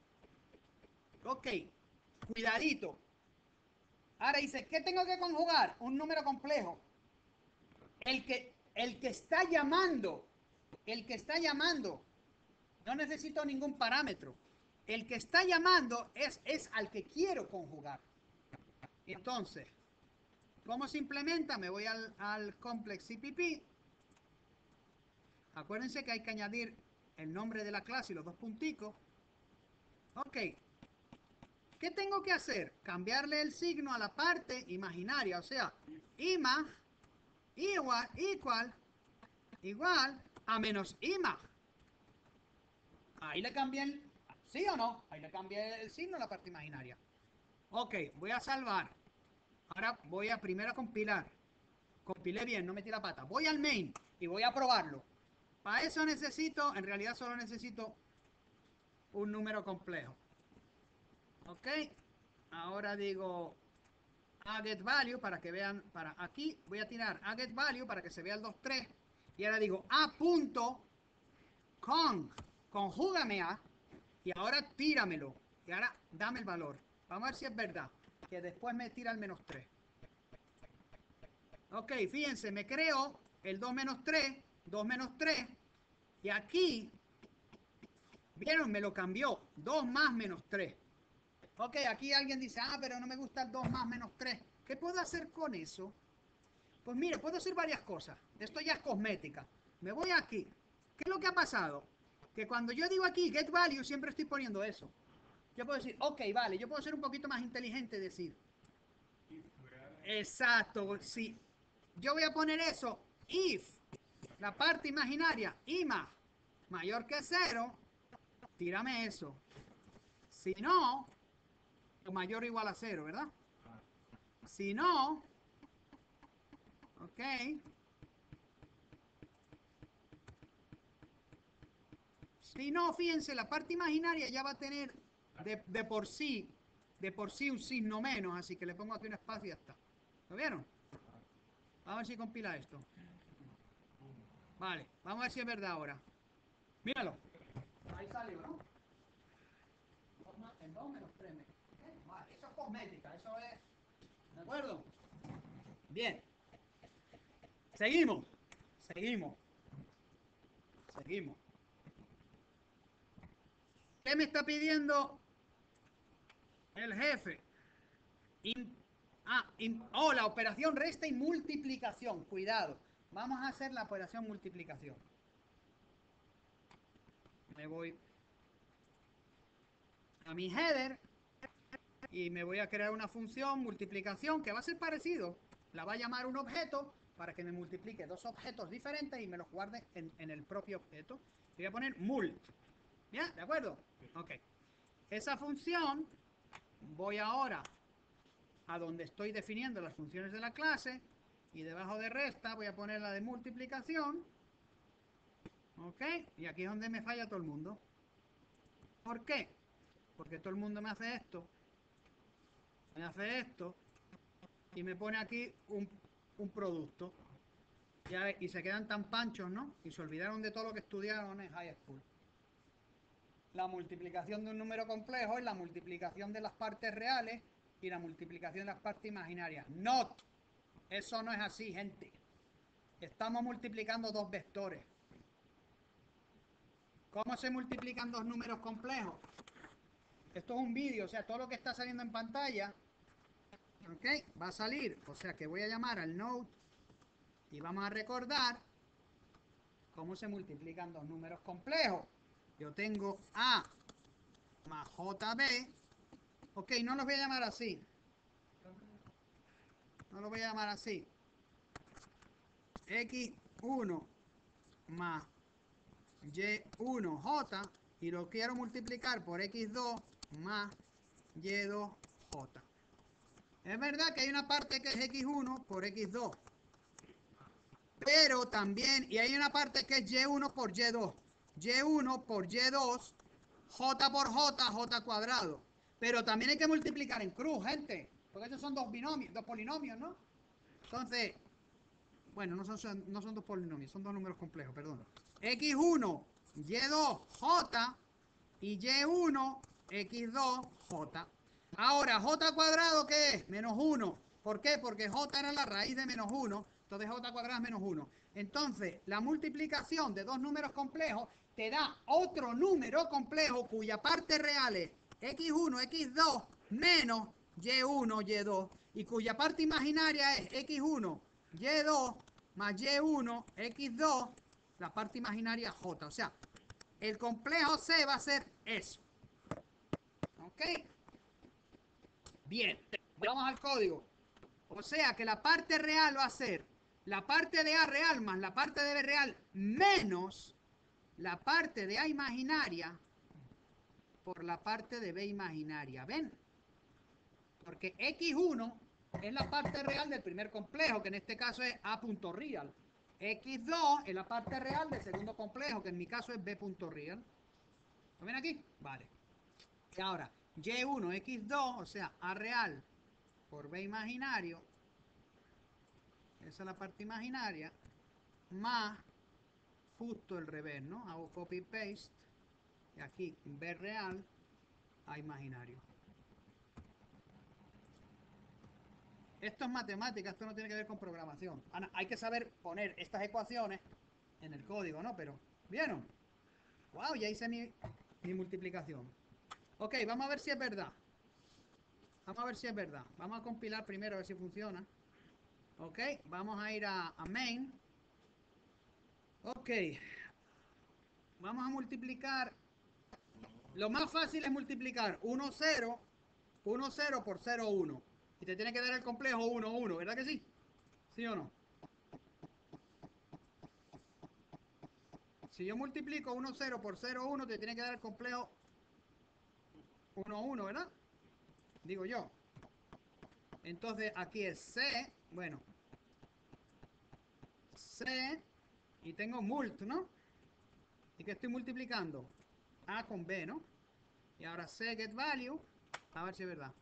Ok. Cuidadito. Ahora dice, ¿qué tengo que conjugar? Un número complejo. El que, el que está llamando, el que está llamando, no necesito ningún parámetro. El que está llamando es, es al que quiero conjugar. Entonces, ¿cómo se implementa? Me voy al, al complex C P P. Acuérdense que hay que añadir el nombre de la clase y los dos punticos. Ok. ¿Qué tengo que hacer? Cambiarle el signo a la parte imaginaria. O sea, ima igual, igual, igual a menos ima. Ahí le cambié el... ¿Sí o no? Ahí le cambié el signo a la parte imaginaria. Ok, voy a salvar. Ahora voy a primero compilar. Compilé bien, no metí la pata. Voy al main y voy a probarlo. Para eso necesito, en realidad solo necesito un número complejo. Ok, ahora digo aGetValue para que vean, para aquí voy a tirar aGetValue para que se vea el dos tres. Y ahora digo a punto con, conjúgame a, y ahora tíramelo. Y ahora dame el valor. Vamos a ver si es verdad. Que después me tira el menos tres. Ok, fíjense, me creo el dos menos tres, dos menos tres. Y aquí, ¿vieron? Me lo cambió. dos más menos tres. Ok, aquí alguien dice, ah, pero no me gusta el dos más menos tres. ¿Qué puedo hacer con eso? Pues mire, puedo hacer varias cosas. Esto ya es cosmética. Me voy aquí. ¿Qué es lo que ha pasado? Que cuando yo digo aquí get value, siempre estoy poniendo eso. Yo puedo decir, ok, vale, yo puedo ser un poquito más inteligente y decir, exacto, sí. Yo voy a poner eso, if, la parte imaginaria, ima, mayor que cero, tírame eso. Si no, o mayor o igual a cero, ¿verdad? Si no, ok. Si no, fíjense, la parte imaginaria ya va a tener de, de por sí, de por sí un signo menos, así que le pongo aquí un espacio y ya está. ¿Lo vieron? Vamos a ver si compila esto. Vale, vamos a ver si es verdad ahora. Míralo. Ahí salió, ¿no? En dos menos tres. Vale, eso es cosmética, eso es... ¿De acuerdo? Bien. Seguimos. Seguimos. Seguimos. ¿Qué me está pidiendo el jefe? In, ah, in, oh, la operación resta y multiplicación. Cuidado. Vamos a hacer la operación multiplicación. Me voy a mi header y me voy a crear una función multiplicación que va a ser parecido. La va a llamar un objeto para que me multiplique dos objetos diferentes y me los guarde en, en el propio objeto. Y voy a poner mult. ¿Ya? ¿De acuerdo? Ok. Esa función, voy ahora a donde estoy definiendo las funciones de la clase y debajo de resta voy a poner la de multiplicación. ¿Ok? Y aquí es donde me falla todo el mundo. ¿Por qué? Porque todo el mundo me hace esto, me hace esto y me pone aquí un, un producto. Ya, y se quedan tan panchos, ¿no? Y se olvidaron de todo lo que estudiaron en high school. la multiplicación de un número complejo es la multiplicación de las partes reales y la multiplicación de las partes imaginarias. Not. Eso no es así, gente. Estamos multiplicando dos vectores. ¿Cómo se multiplican dos números complejos? Esto es un vídeo, o sea, todo lo que está saliendo en pantalla, ok, va a salir. O sea que voy a llamar al node y vamos a recordar cómo se multiplican dos números complejos. Yo tengo A más J B. Ok, no los voy a llamar así. No los voy a llamar así. X uno más Y uno J. Y lo quiero multiplicar por X dos más Y dos J. Es verdad que hay una parte que es X uno por X dos. Pero también, y hay una parte que es Y uno por Y dos. Y uno por Y dos, J por J, J cuadrado. Pero también hay que multiplicar en cruz, gente. Porque estos son dos binomios, dos polinomios, ¿no? Entonces, bueno, no son, son, no son dos polinomios, son dos números complejos, perdón. X uno, Y dos, J y Y uno, X dos, J. Ahora, J cuadrado, ¿qué es? Menos uno. ¿Por qué? Porque J era la raíz de menos uno. Entonces J cuadrado es menos uno. Entonces, la multiplicación de dos números complejos te da otro número complejo cuya parte real es X uno, X dos menos Y uno, Y dos. Y cuya parte imaginaria es X uno, Y dos más Y uno, X dos, la parte imaginaria J. O sea, el complejo C va a ser eso. ¿Ok? Bien, vamos al código. O sea que la parte real va a ser la parte de A real más la parte de B real menos la parte de A imaginaria por la parte de B imaginaria. ¿Ven? Porque X uno es la parte real del primer complejo, que en este caso es A.real. X dos es la parte real del segundo complejo, que en mi caso es B.real. ¿Lo ven aquí? Vale. Y ahora, Y uno, X dos, o sea, A real por B imaginario, esa es la parte imaginaria, más justo el revés, ¿no? Hago copy paste, y aquí B real a imaginario. Esto es matemática, esto no tiene que ver con programación. Ana, hay que saber poner estas ecuaciones en el código, ¿no? Pero, ¿vieron? ¡Wow! Ya hice mi, mi multiplicación. Ok, vamos a ver si es verdad. Vamos a ver si es verdad. Vamos a compilar primero a ver si funciona. Ok, vamos a ir a, a main. Ok. Vamos a multiplicar. Lo más fácil es multiplicar uno, cero, uno, cero por cero, uno. Y te tiene que dar el complejo uno, uno, ¿verdad que sí? ¿Sí o no? Si yo multiplico uno, cero por cero, uno, te tiene que dar el complejo uno, uno, ¿verdad? Digo yo. Entonces aquí es C, bueno, C, y tengo mult, ¿no? ¿Y qué estoy multiplicando? A con B, ¿no? Y ahora C get value, a ver si es verdad.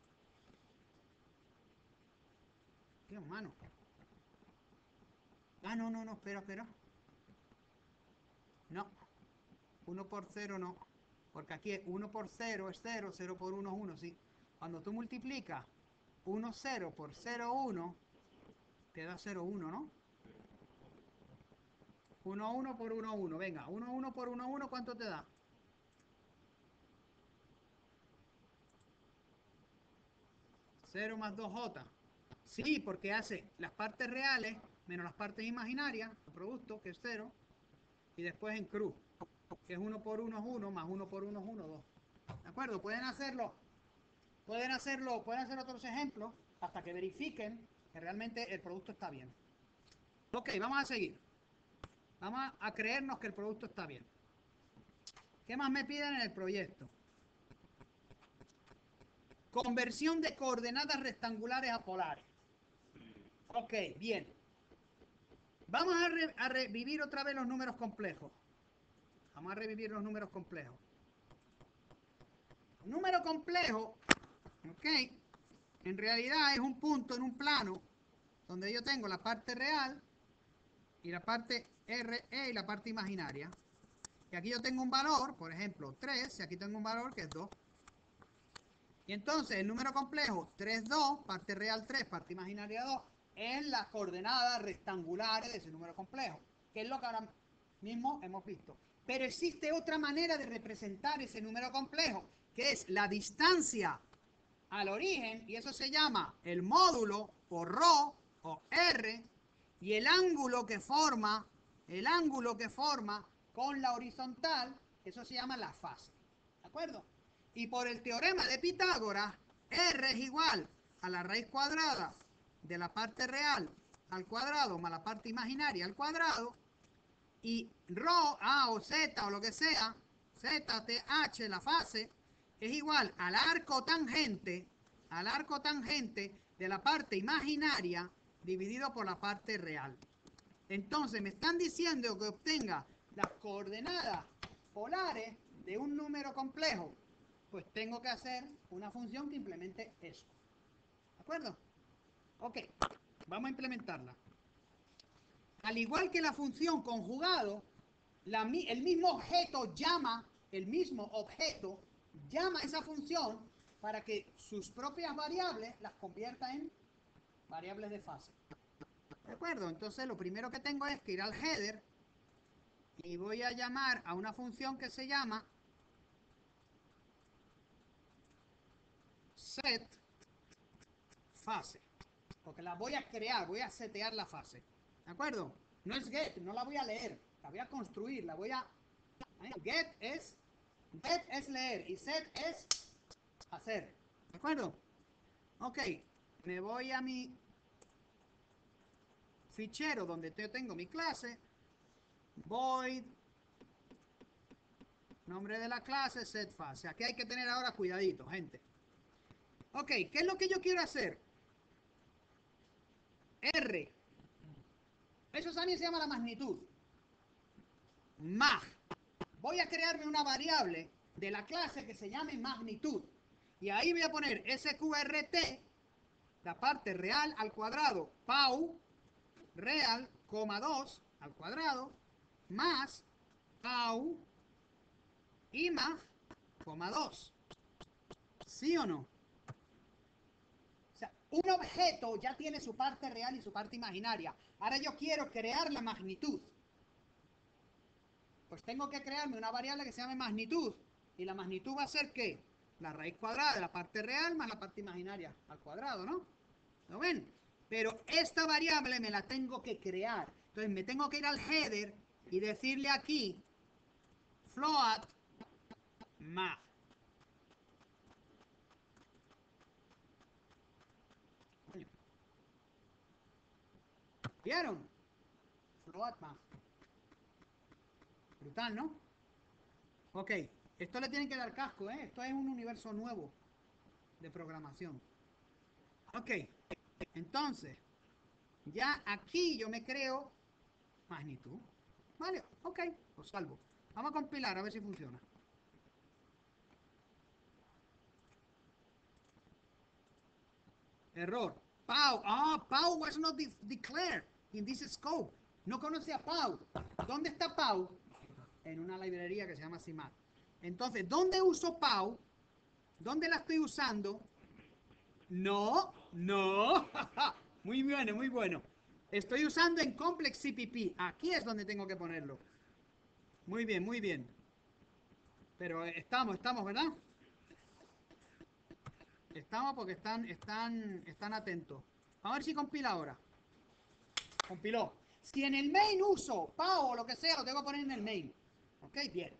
Dios, mano. Ah, no, no, no, espera, espera. No, uno por cero no. Porque aquí es uno por cero es cero, cero por uno es uno, ¿sí? Cuando tú multiplicas uno, cero por cero, uno, te da cero, uno, ¿no? uno, uno por uno, uno. Venga, uno, uno por uno, uno, ¿cuánto te da? cero más dos J. Sí, porque hace las partes reales menos las partes imaginarias, el producto, que es cero, y después en cruz, que es uno por uno es uno, más uno por uno es uno, dos. ¿De acuerdo? Pueden hacerlo, pueden hacerlo, pueden hacer otros ejemplos hasta que verifiquen que realmente el producto está bien. Ok, vamos a seguir. Vamos a creernos que el producto está bien. ¿Qué más me piden en el proyecto? Conversión de coordenadas rectangulares a polares. Ok, bien. Vamos a, re a revivir otra vez los números complejos. Vamos a revivir los números complejos. Un número complejo, ok, en realidad es un punto en un plano donde yo tengo la parte real y la parte R E y la parte imaginaria. Y aquí yo tengo un valor, por ejemplo, tres, y aquí tengo un valor que es dos. Y entonces el número complejo tres, dos, parte real tres, parte imaginaria dos, es las coordenadas rectangulares de ese número complejo, que es lo que ahora mismo hemos visto. Pero existe otra manera de representar ese número complejo, que es la distancia al origen, y eso se llama el módulo, o rho, o r, y el ángulo que forma, el ángulo que forma con la horizontal, eso se llama la fase. ¿De acuerdo? Y por el teorema de Pitágoras, r es igual a la raíz cuadrada de la parte real al cuadrado más la parte imaginaria al cuadrado, y rho, a o z o lo que sea, z, t, h, la fase, es igual al arco tangente, al arco tangente de la parte imaginaria dividido por la parte real. Entonces me están diciendo que obtenga las coordenadas polares de un número complejo. Pues tengo que hacer una función que implemente eso. ¿De acuerdo? Ok, vamos a implementarla. Al igual que la función conjugado, la, el mismo objeto llama, el mismo objeto llama a esa función para que sus propias variables las convierta en variables de fase. ¿De acuerdo? Entonces lo primero que tengo es que ir al header y voy a llamar a una función que se llama set fase, porque la voy a crear, voy a setear la fase. ¿De acuerdo? No es get, no la voy a leer, la voy a construir, la voy a... ¿eh? Get es, get es leer y set es hacer. ¿De acuerdo? Ok, me voy a mi fichero donde yo tengo mi clase, void, nombre de la clase, set fase. Aquí hay que tener ahora cuidadito, gente. Ok, ¿qué es lo que yo quiero hacer? R. Eso también se llama la magnitud. Mag. Voy a crearme una variable de la clase que se llame magnitud. Y ahí voy a poner sqrt, la parte real al cuadrado, pau, real, coma dos al cuadrado, más pau, imag, coma dos. ¿Sí o no? O sea, un objeto ya tiene su parte real y su parte imaginaria. Ahora yo quiero crear la magnitud. Pues tengo que crearme una variable que se llame magnitud. Y la magnitud va a ser ¿qué? La raíz cuadrada de la parte real más la parte imaginaria al cuadrado, ¿no? ¿Lo ven? Pero esta variable me la tengo que crear. Entonces me tengo que ir al header y decirle aquí float mag. ¿Vieron? Float mag. Brutal, ¿no? Ok, esto le tienen que dar casco, ¿eh? Esto es un universo nuevo de programación. Ok, entonces, ya aquí yo me creo magnitud. Vale, ok, lo salvo. Vamos a compilar a ver si funciona. Error. Pau. Ah, Pau was not de declared in this scope. No conoce a Pau. ¿Dónde está Pau? En una librería que se llama CIMAT. Entonces, ¿dónde uso Pau? ¿Dónde la estoy usando? No, no. Muy bueno, muy bueno. Estoy usando en Complex C P P. Aquí es donde tengo que ponerlo. Muy bien, muy bien. Pero estamos, estamos, ¿verdad? Estamos porque están, están, están atentos. Vamos a ver si compila ahora. Compiló. Si en el main uso Pau o lo que sea, lo tengo que poner en el main. Ok, bien.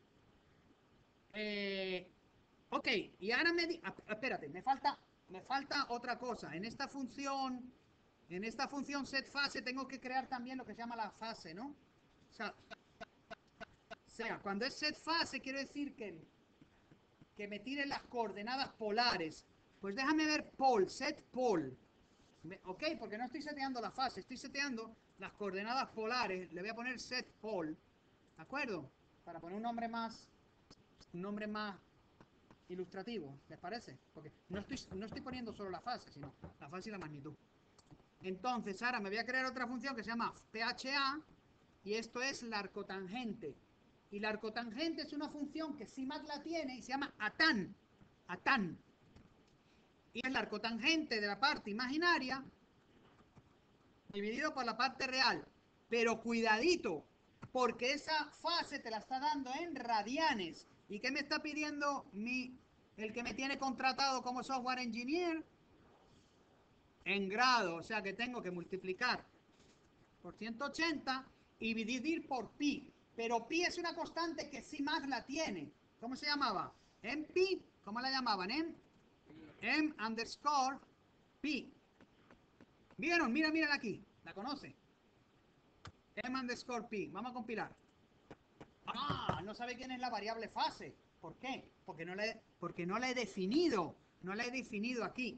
Eh, ok, y ahora me di... Espérate, me falta, me falta otra cosa. En esta función, en esta función setFase tengo que crear también lo que se llama la fase, ¿no? O sea, o sea cuando es setFase quiere decir que, que me tire las coordenadas polares. Pues déjame ver pol, set pol. Ok, porque no estoy seteando la fase, estoy seteando las coordenadas polares. Le voy a poner set pol, ¿de acuerdo? Para poner un nombre más, un nombre más ilustrativo, ¿les parece? Porque no estoy, no estoy poniendo solo la fase, sino la fase y la magnitud. Entonces ahora me voy a crear otra función que se llama pha, y esto es la arcotangente. Y la arcotangente es una función que CMAT la tiene y se llama ATAN. ATAN. Y es la arcotangente de la parte imaginaria dividido por la parte real. Pero cuidadito, porque esa fase te la está dando en radianes. ¿Y qué me está pidiendo mi, el que me tiene contratado como software engineer? En grado, o sea que tengo que multiplicar por ciento ochenta y dividir por pi. Pero pi es una constante que CMAT la tiene. ¿Cómo se llamaba? En pi, ¿cómo la llamaban? En m underscore pi. ¿Vieron? Mira, mira aquí. ¿La conoce? M underscore pi. Vamos a compilar. Ah, no sabe quién es la variable fase. ¿Por qué? Porque no la he, porque no la he definido. No la he definido aquí.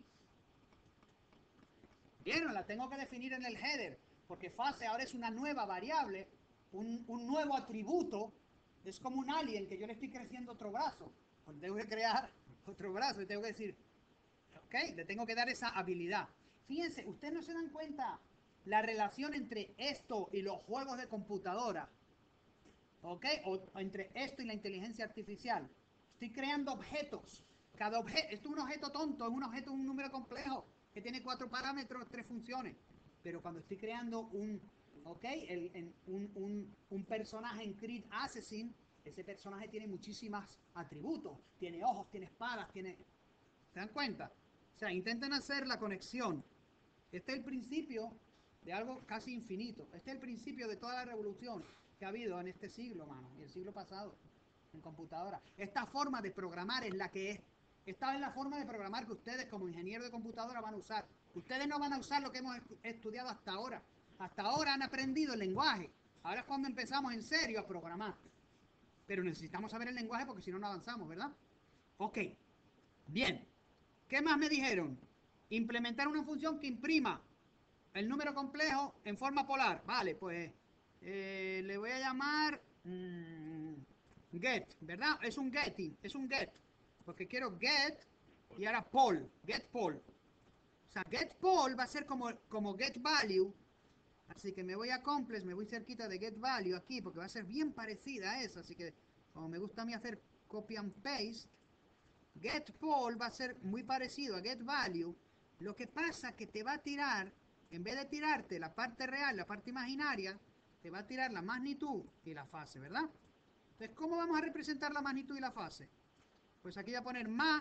¿Vieron? La tengo que definir en el header. Porque fase ahora es una nueva variable. Un, un nuevo atributo. Es como un alien que yo le estoy creciendo otro brazo. Pues tengo que crear otro brazo y tengo que decir, ok, le tengo que dar esa habilidad. Fíjense, ustedes no se dan cuenta la relación entre esto y los juegos de computadora, ¿ok? O, o entre esto y la inteligencia artificial. Estoy creando objetos. Cada objeto, esto es un objeto tonto, es un objeto, un número complejo, que tiene cuatro parámetros, tres funciones. Pero cuando estoy creando un, ¿ok? El, en, un, un, un personaje en Creed Assassin, ese personaje tiene muchísimos atributos. Tiene ojos, tiene espadas, tiene... ¿Se dan cuenta? O sea, intenten hacer la conexión. Este es el principio de algo casi infinito. Este es el principio de toda la revolución que ha habido en este siglo, mano, y el siglo pasado, en computadora. Esta forma de programar es la que es. Esta es la forma de programar que ustedes como ingenieros de computadora van a usar. Ustedes no van a usar lo que hemos estudiado hasta ahora. Hasta ahora han aprendido el lenguaje. Ahora es cuando empezamos en serio a programar. Pero necesitamos saber el lenguaje porque si no, no avanzamos, ¿verdad? Ok. Bien. ¿Qué más me dijeron? Implementar una función que imprima el número complejo en forma polar. Vale, pues eh, le voy a llamar mmm, get, ¿verdad? Es un getting, es un get. Porque quiero get y ahora pol, get pol. O sea, get pol va a ser como, como get value. Así que me voy a complex, me voy cerquita de get value aquí, porque va a ser bien parecida a esa. Así que como me gusta a mí hacer copy and paste, get pol va a ser muy parecido a get value. Lo que pasa que te va a tirar, en vez de tirarte la parte real, la parte imaginaria, te va a tirar la magnitud y la fase, ¿verdad? Entonces, ¿cómo vamos a representar la magnitud y la fase? Pues aquí voy a poner más,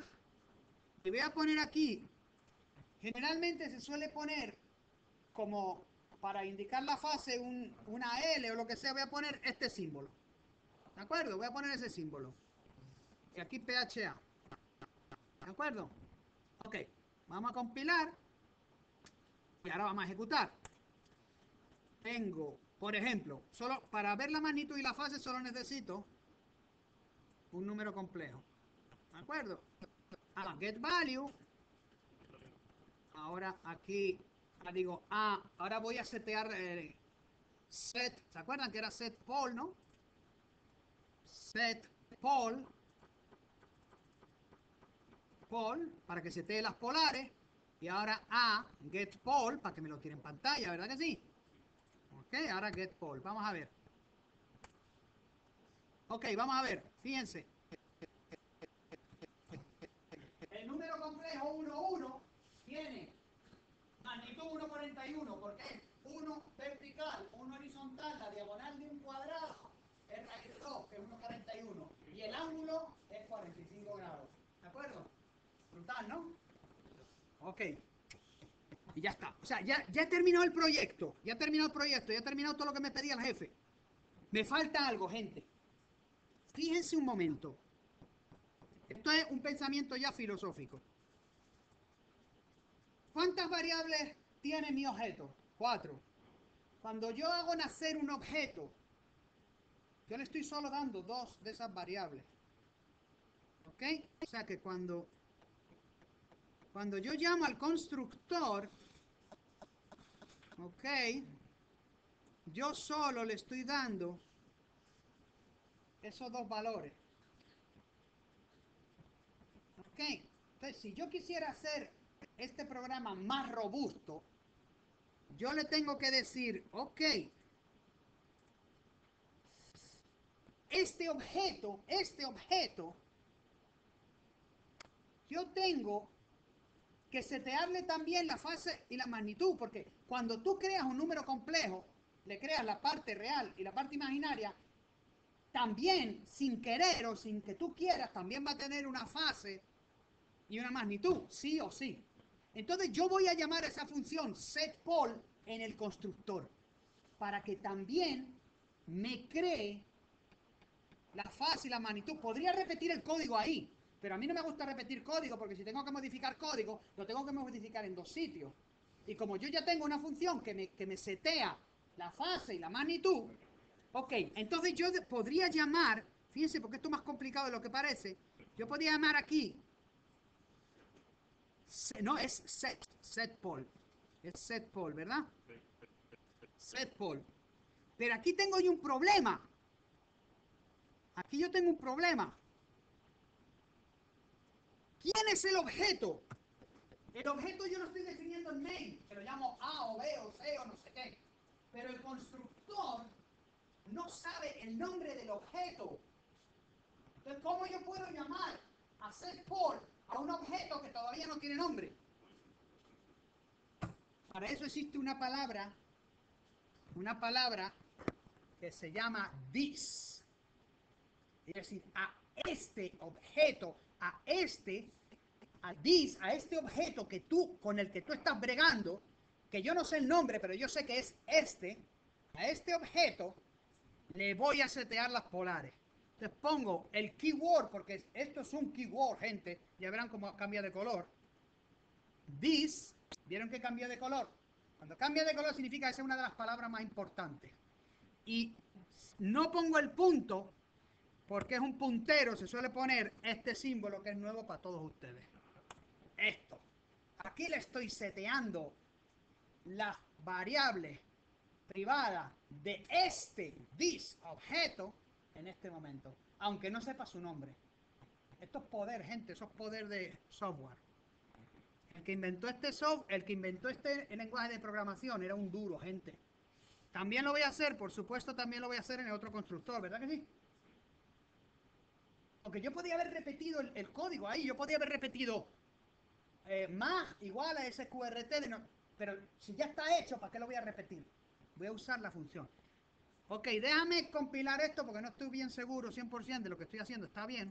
y voy a poner aquí, generalmente se suele poner como para indicar la fase un, una L o lo que sea, voy a poner este símbolo. ¿De acuerdo? Voy a poner ese símbolo. Y aquí P H A. ¿De acuerdo? Ok, vamos a compilar y ahora vamos a ejecutar. Tengo, por ejemplo, solo para ver la magnitud y la fase solo necesito un número complejo. ¿De acuerdo? Ah, get value. Ahora aquí, ahora digo, ah, ahora voy a setear eh, set. ¿Se acuerdan que era set pol, no? Set pol. Pol, para que setee las polares. Y ahora a get pol, para que me lo tire en pantalla, ¿verdad que sí? Ok, ahora get pol. Vamos a ver. Ok, vamos a ver. Fíjense. El número complejo uno, uno tiene magnitud uno cuarenta y uno, porque es uno vertical, uno horizontal, la diagonal de un cuadrado es raíz de dos, que es uno cuarenta y uno, y el ángulo es cuarenta y cinco grados. ¿De acuerdo? Brutal, ¿no? Ok. Y ya está. O sea, ya, ya he terminado el proyecto. Ya he terminado el proyecto. Ya he terminado todo lo que me pedía el jefe. Me falta algo, gente. Fíjense un momento. Esto es un pensamiento ya filosófico. ¿Cuántas variables tiene mi objeto? Cuatro. Cuando yo hago nacer un objeto, yo le estoy solo dando dos de esas variables. ¿Ok? O sea que cuando, cuando yo llamo al constructor, ¿ok? Yo solo le estoy dando esos dos valores. ¿Ok? Entonces, si yo quisiera hacer este programa más robusto, yo le tengo que decir, ok, este objeto, este objeto, yo tengo que setearle también la fase y la magnitud, porque cuando tú creas un número complejo, le creas la parte real y la parte imaginaria, también sin querer o sin que tú quieras, también va a tener una fase y una magnitud, sí o sí. Entonces yo voy a llamar a esa función setPol en el constructor, para que también me cree la fase y la magnitud. Podría repetir el código ahí, pero a mí no me gusta repetir código, porque si tengo que modificar código, lo tengo que modificar en dos sitios. Y como yo ya tengo una función que me, que me setea la fase y la magnitud, ok, entonces yo podría llamar, fíjense porque esto es más complicado de lo que parece, yo podría llamar aquí, no, es set, setPol, es setPol, ¿verdad? setPol. Pero aquí tengo yo un problema. Aquí yo tengo un problema. ¿Quién es el objeto? El objeto yo lo estoy definiendo en main, que lo llamo A o B o C o no sé qué. Pero el constructor no sabe el nombre del objeto. Entonces, ¿cómo yo puedo llamar a setPol a un objeto que todavía no tiene nombre? Para eso existe una palabra, una palabra que se llama this. Es decir, a este objeto, a este, a this, a este objeto que tú, con el que tú estás bregando, que yo no sé el nombre, pero yo sé que es este, a este objeto le voy a setear las polares. Entonces pongo el keyword, porque esto es un keyword, gente, ya verán cómo cambia de color. This, ¿vieron que cambia de color? Cuando cambia de color significa que esa es una de las palabras más importantes. Y no pongo el punto, porque es un puntero, se suele poner este símbolo que es nuevo para todos ustedes. Esto. Aquí le estoy seteando las variables privadas de este, this, objeto, en este momento, aunque no sepa su nombre. Esto es poder, gente, eso es poder de software. El que inventó este software, el que inventó este lenguaje de programación era un duro, gente. También lo voy a hacer, por supuesto, también lo voy a hacer en el otro constructor, ¿verdad que sí? Porque yo podía haber repetido el, el código ahí, yo podía haber repetido eh, más igual a ese Q R T, de no, pero si ya está hecho, ¿para qué lo voy a repetir? Voy a usar la función. Ok, déjame compilar esto porque no estoy bien seguro cien por ciento de lo que estoy haciendo. ¿Está bien?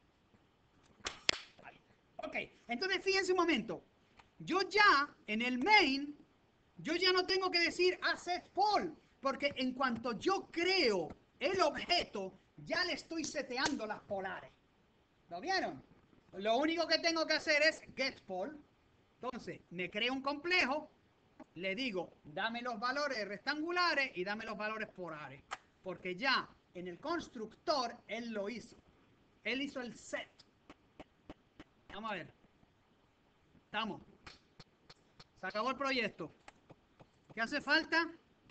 Ok, entonces fíjense un momento. Yo ya, en el main, yo ya no tengo que decir setPol, porque en cuanto yo creo el objeto, ya le estoy seteando las polares. ¿Lo vieron? Lo único que tengo que hacer es getPol. Entonces, me creo un complejo, le digo, dame los valores rectangulares y dame los valores polares. Porque ya en el constructor él lo hizo. Él hizo el set. Vamos a ver. Estamos. Se acabó el proyecto. ¿Qué hace falta?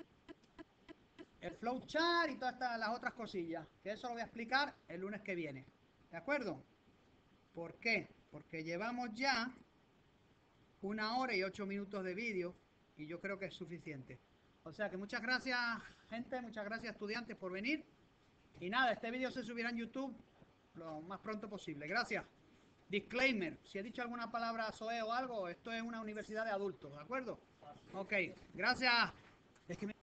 El flowchart y todas estas, las otras cosillas. Que eso lo voy a explicar el lunes que viene. ¿De acuerdo? ¿Por qué? Porque llevamos ya una hora y ocho minutos de vídeo y yo creo que es suficiente. O sea que muchas gracias, gente, muchas gracias, estudiantes, por venir. Y nada, este vídeo se subirá en YouTube lo más pronto posible. Gracias. Disclaimer, si he dicho alguna palabra soez o algo, esto es una universidad de adultos, ¿de acuerdo? Ok, gracias. Es que me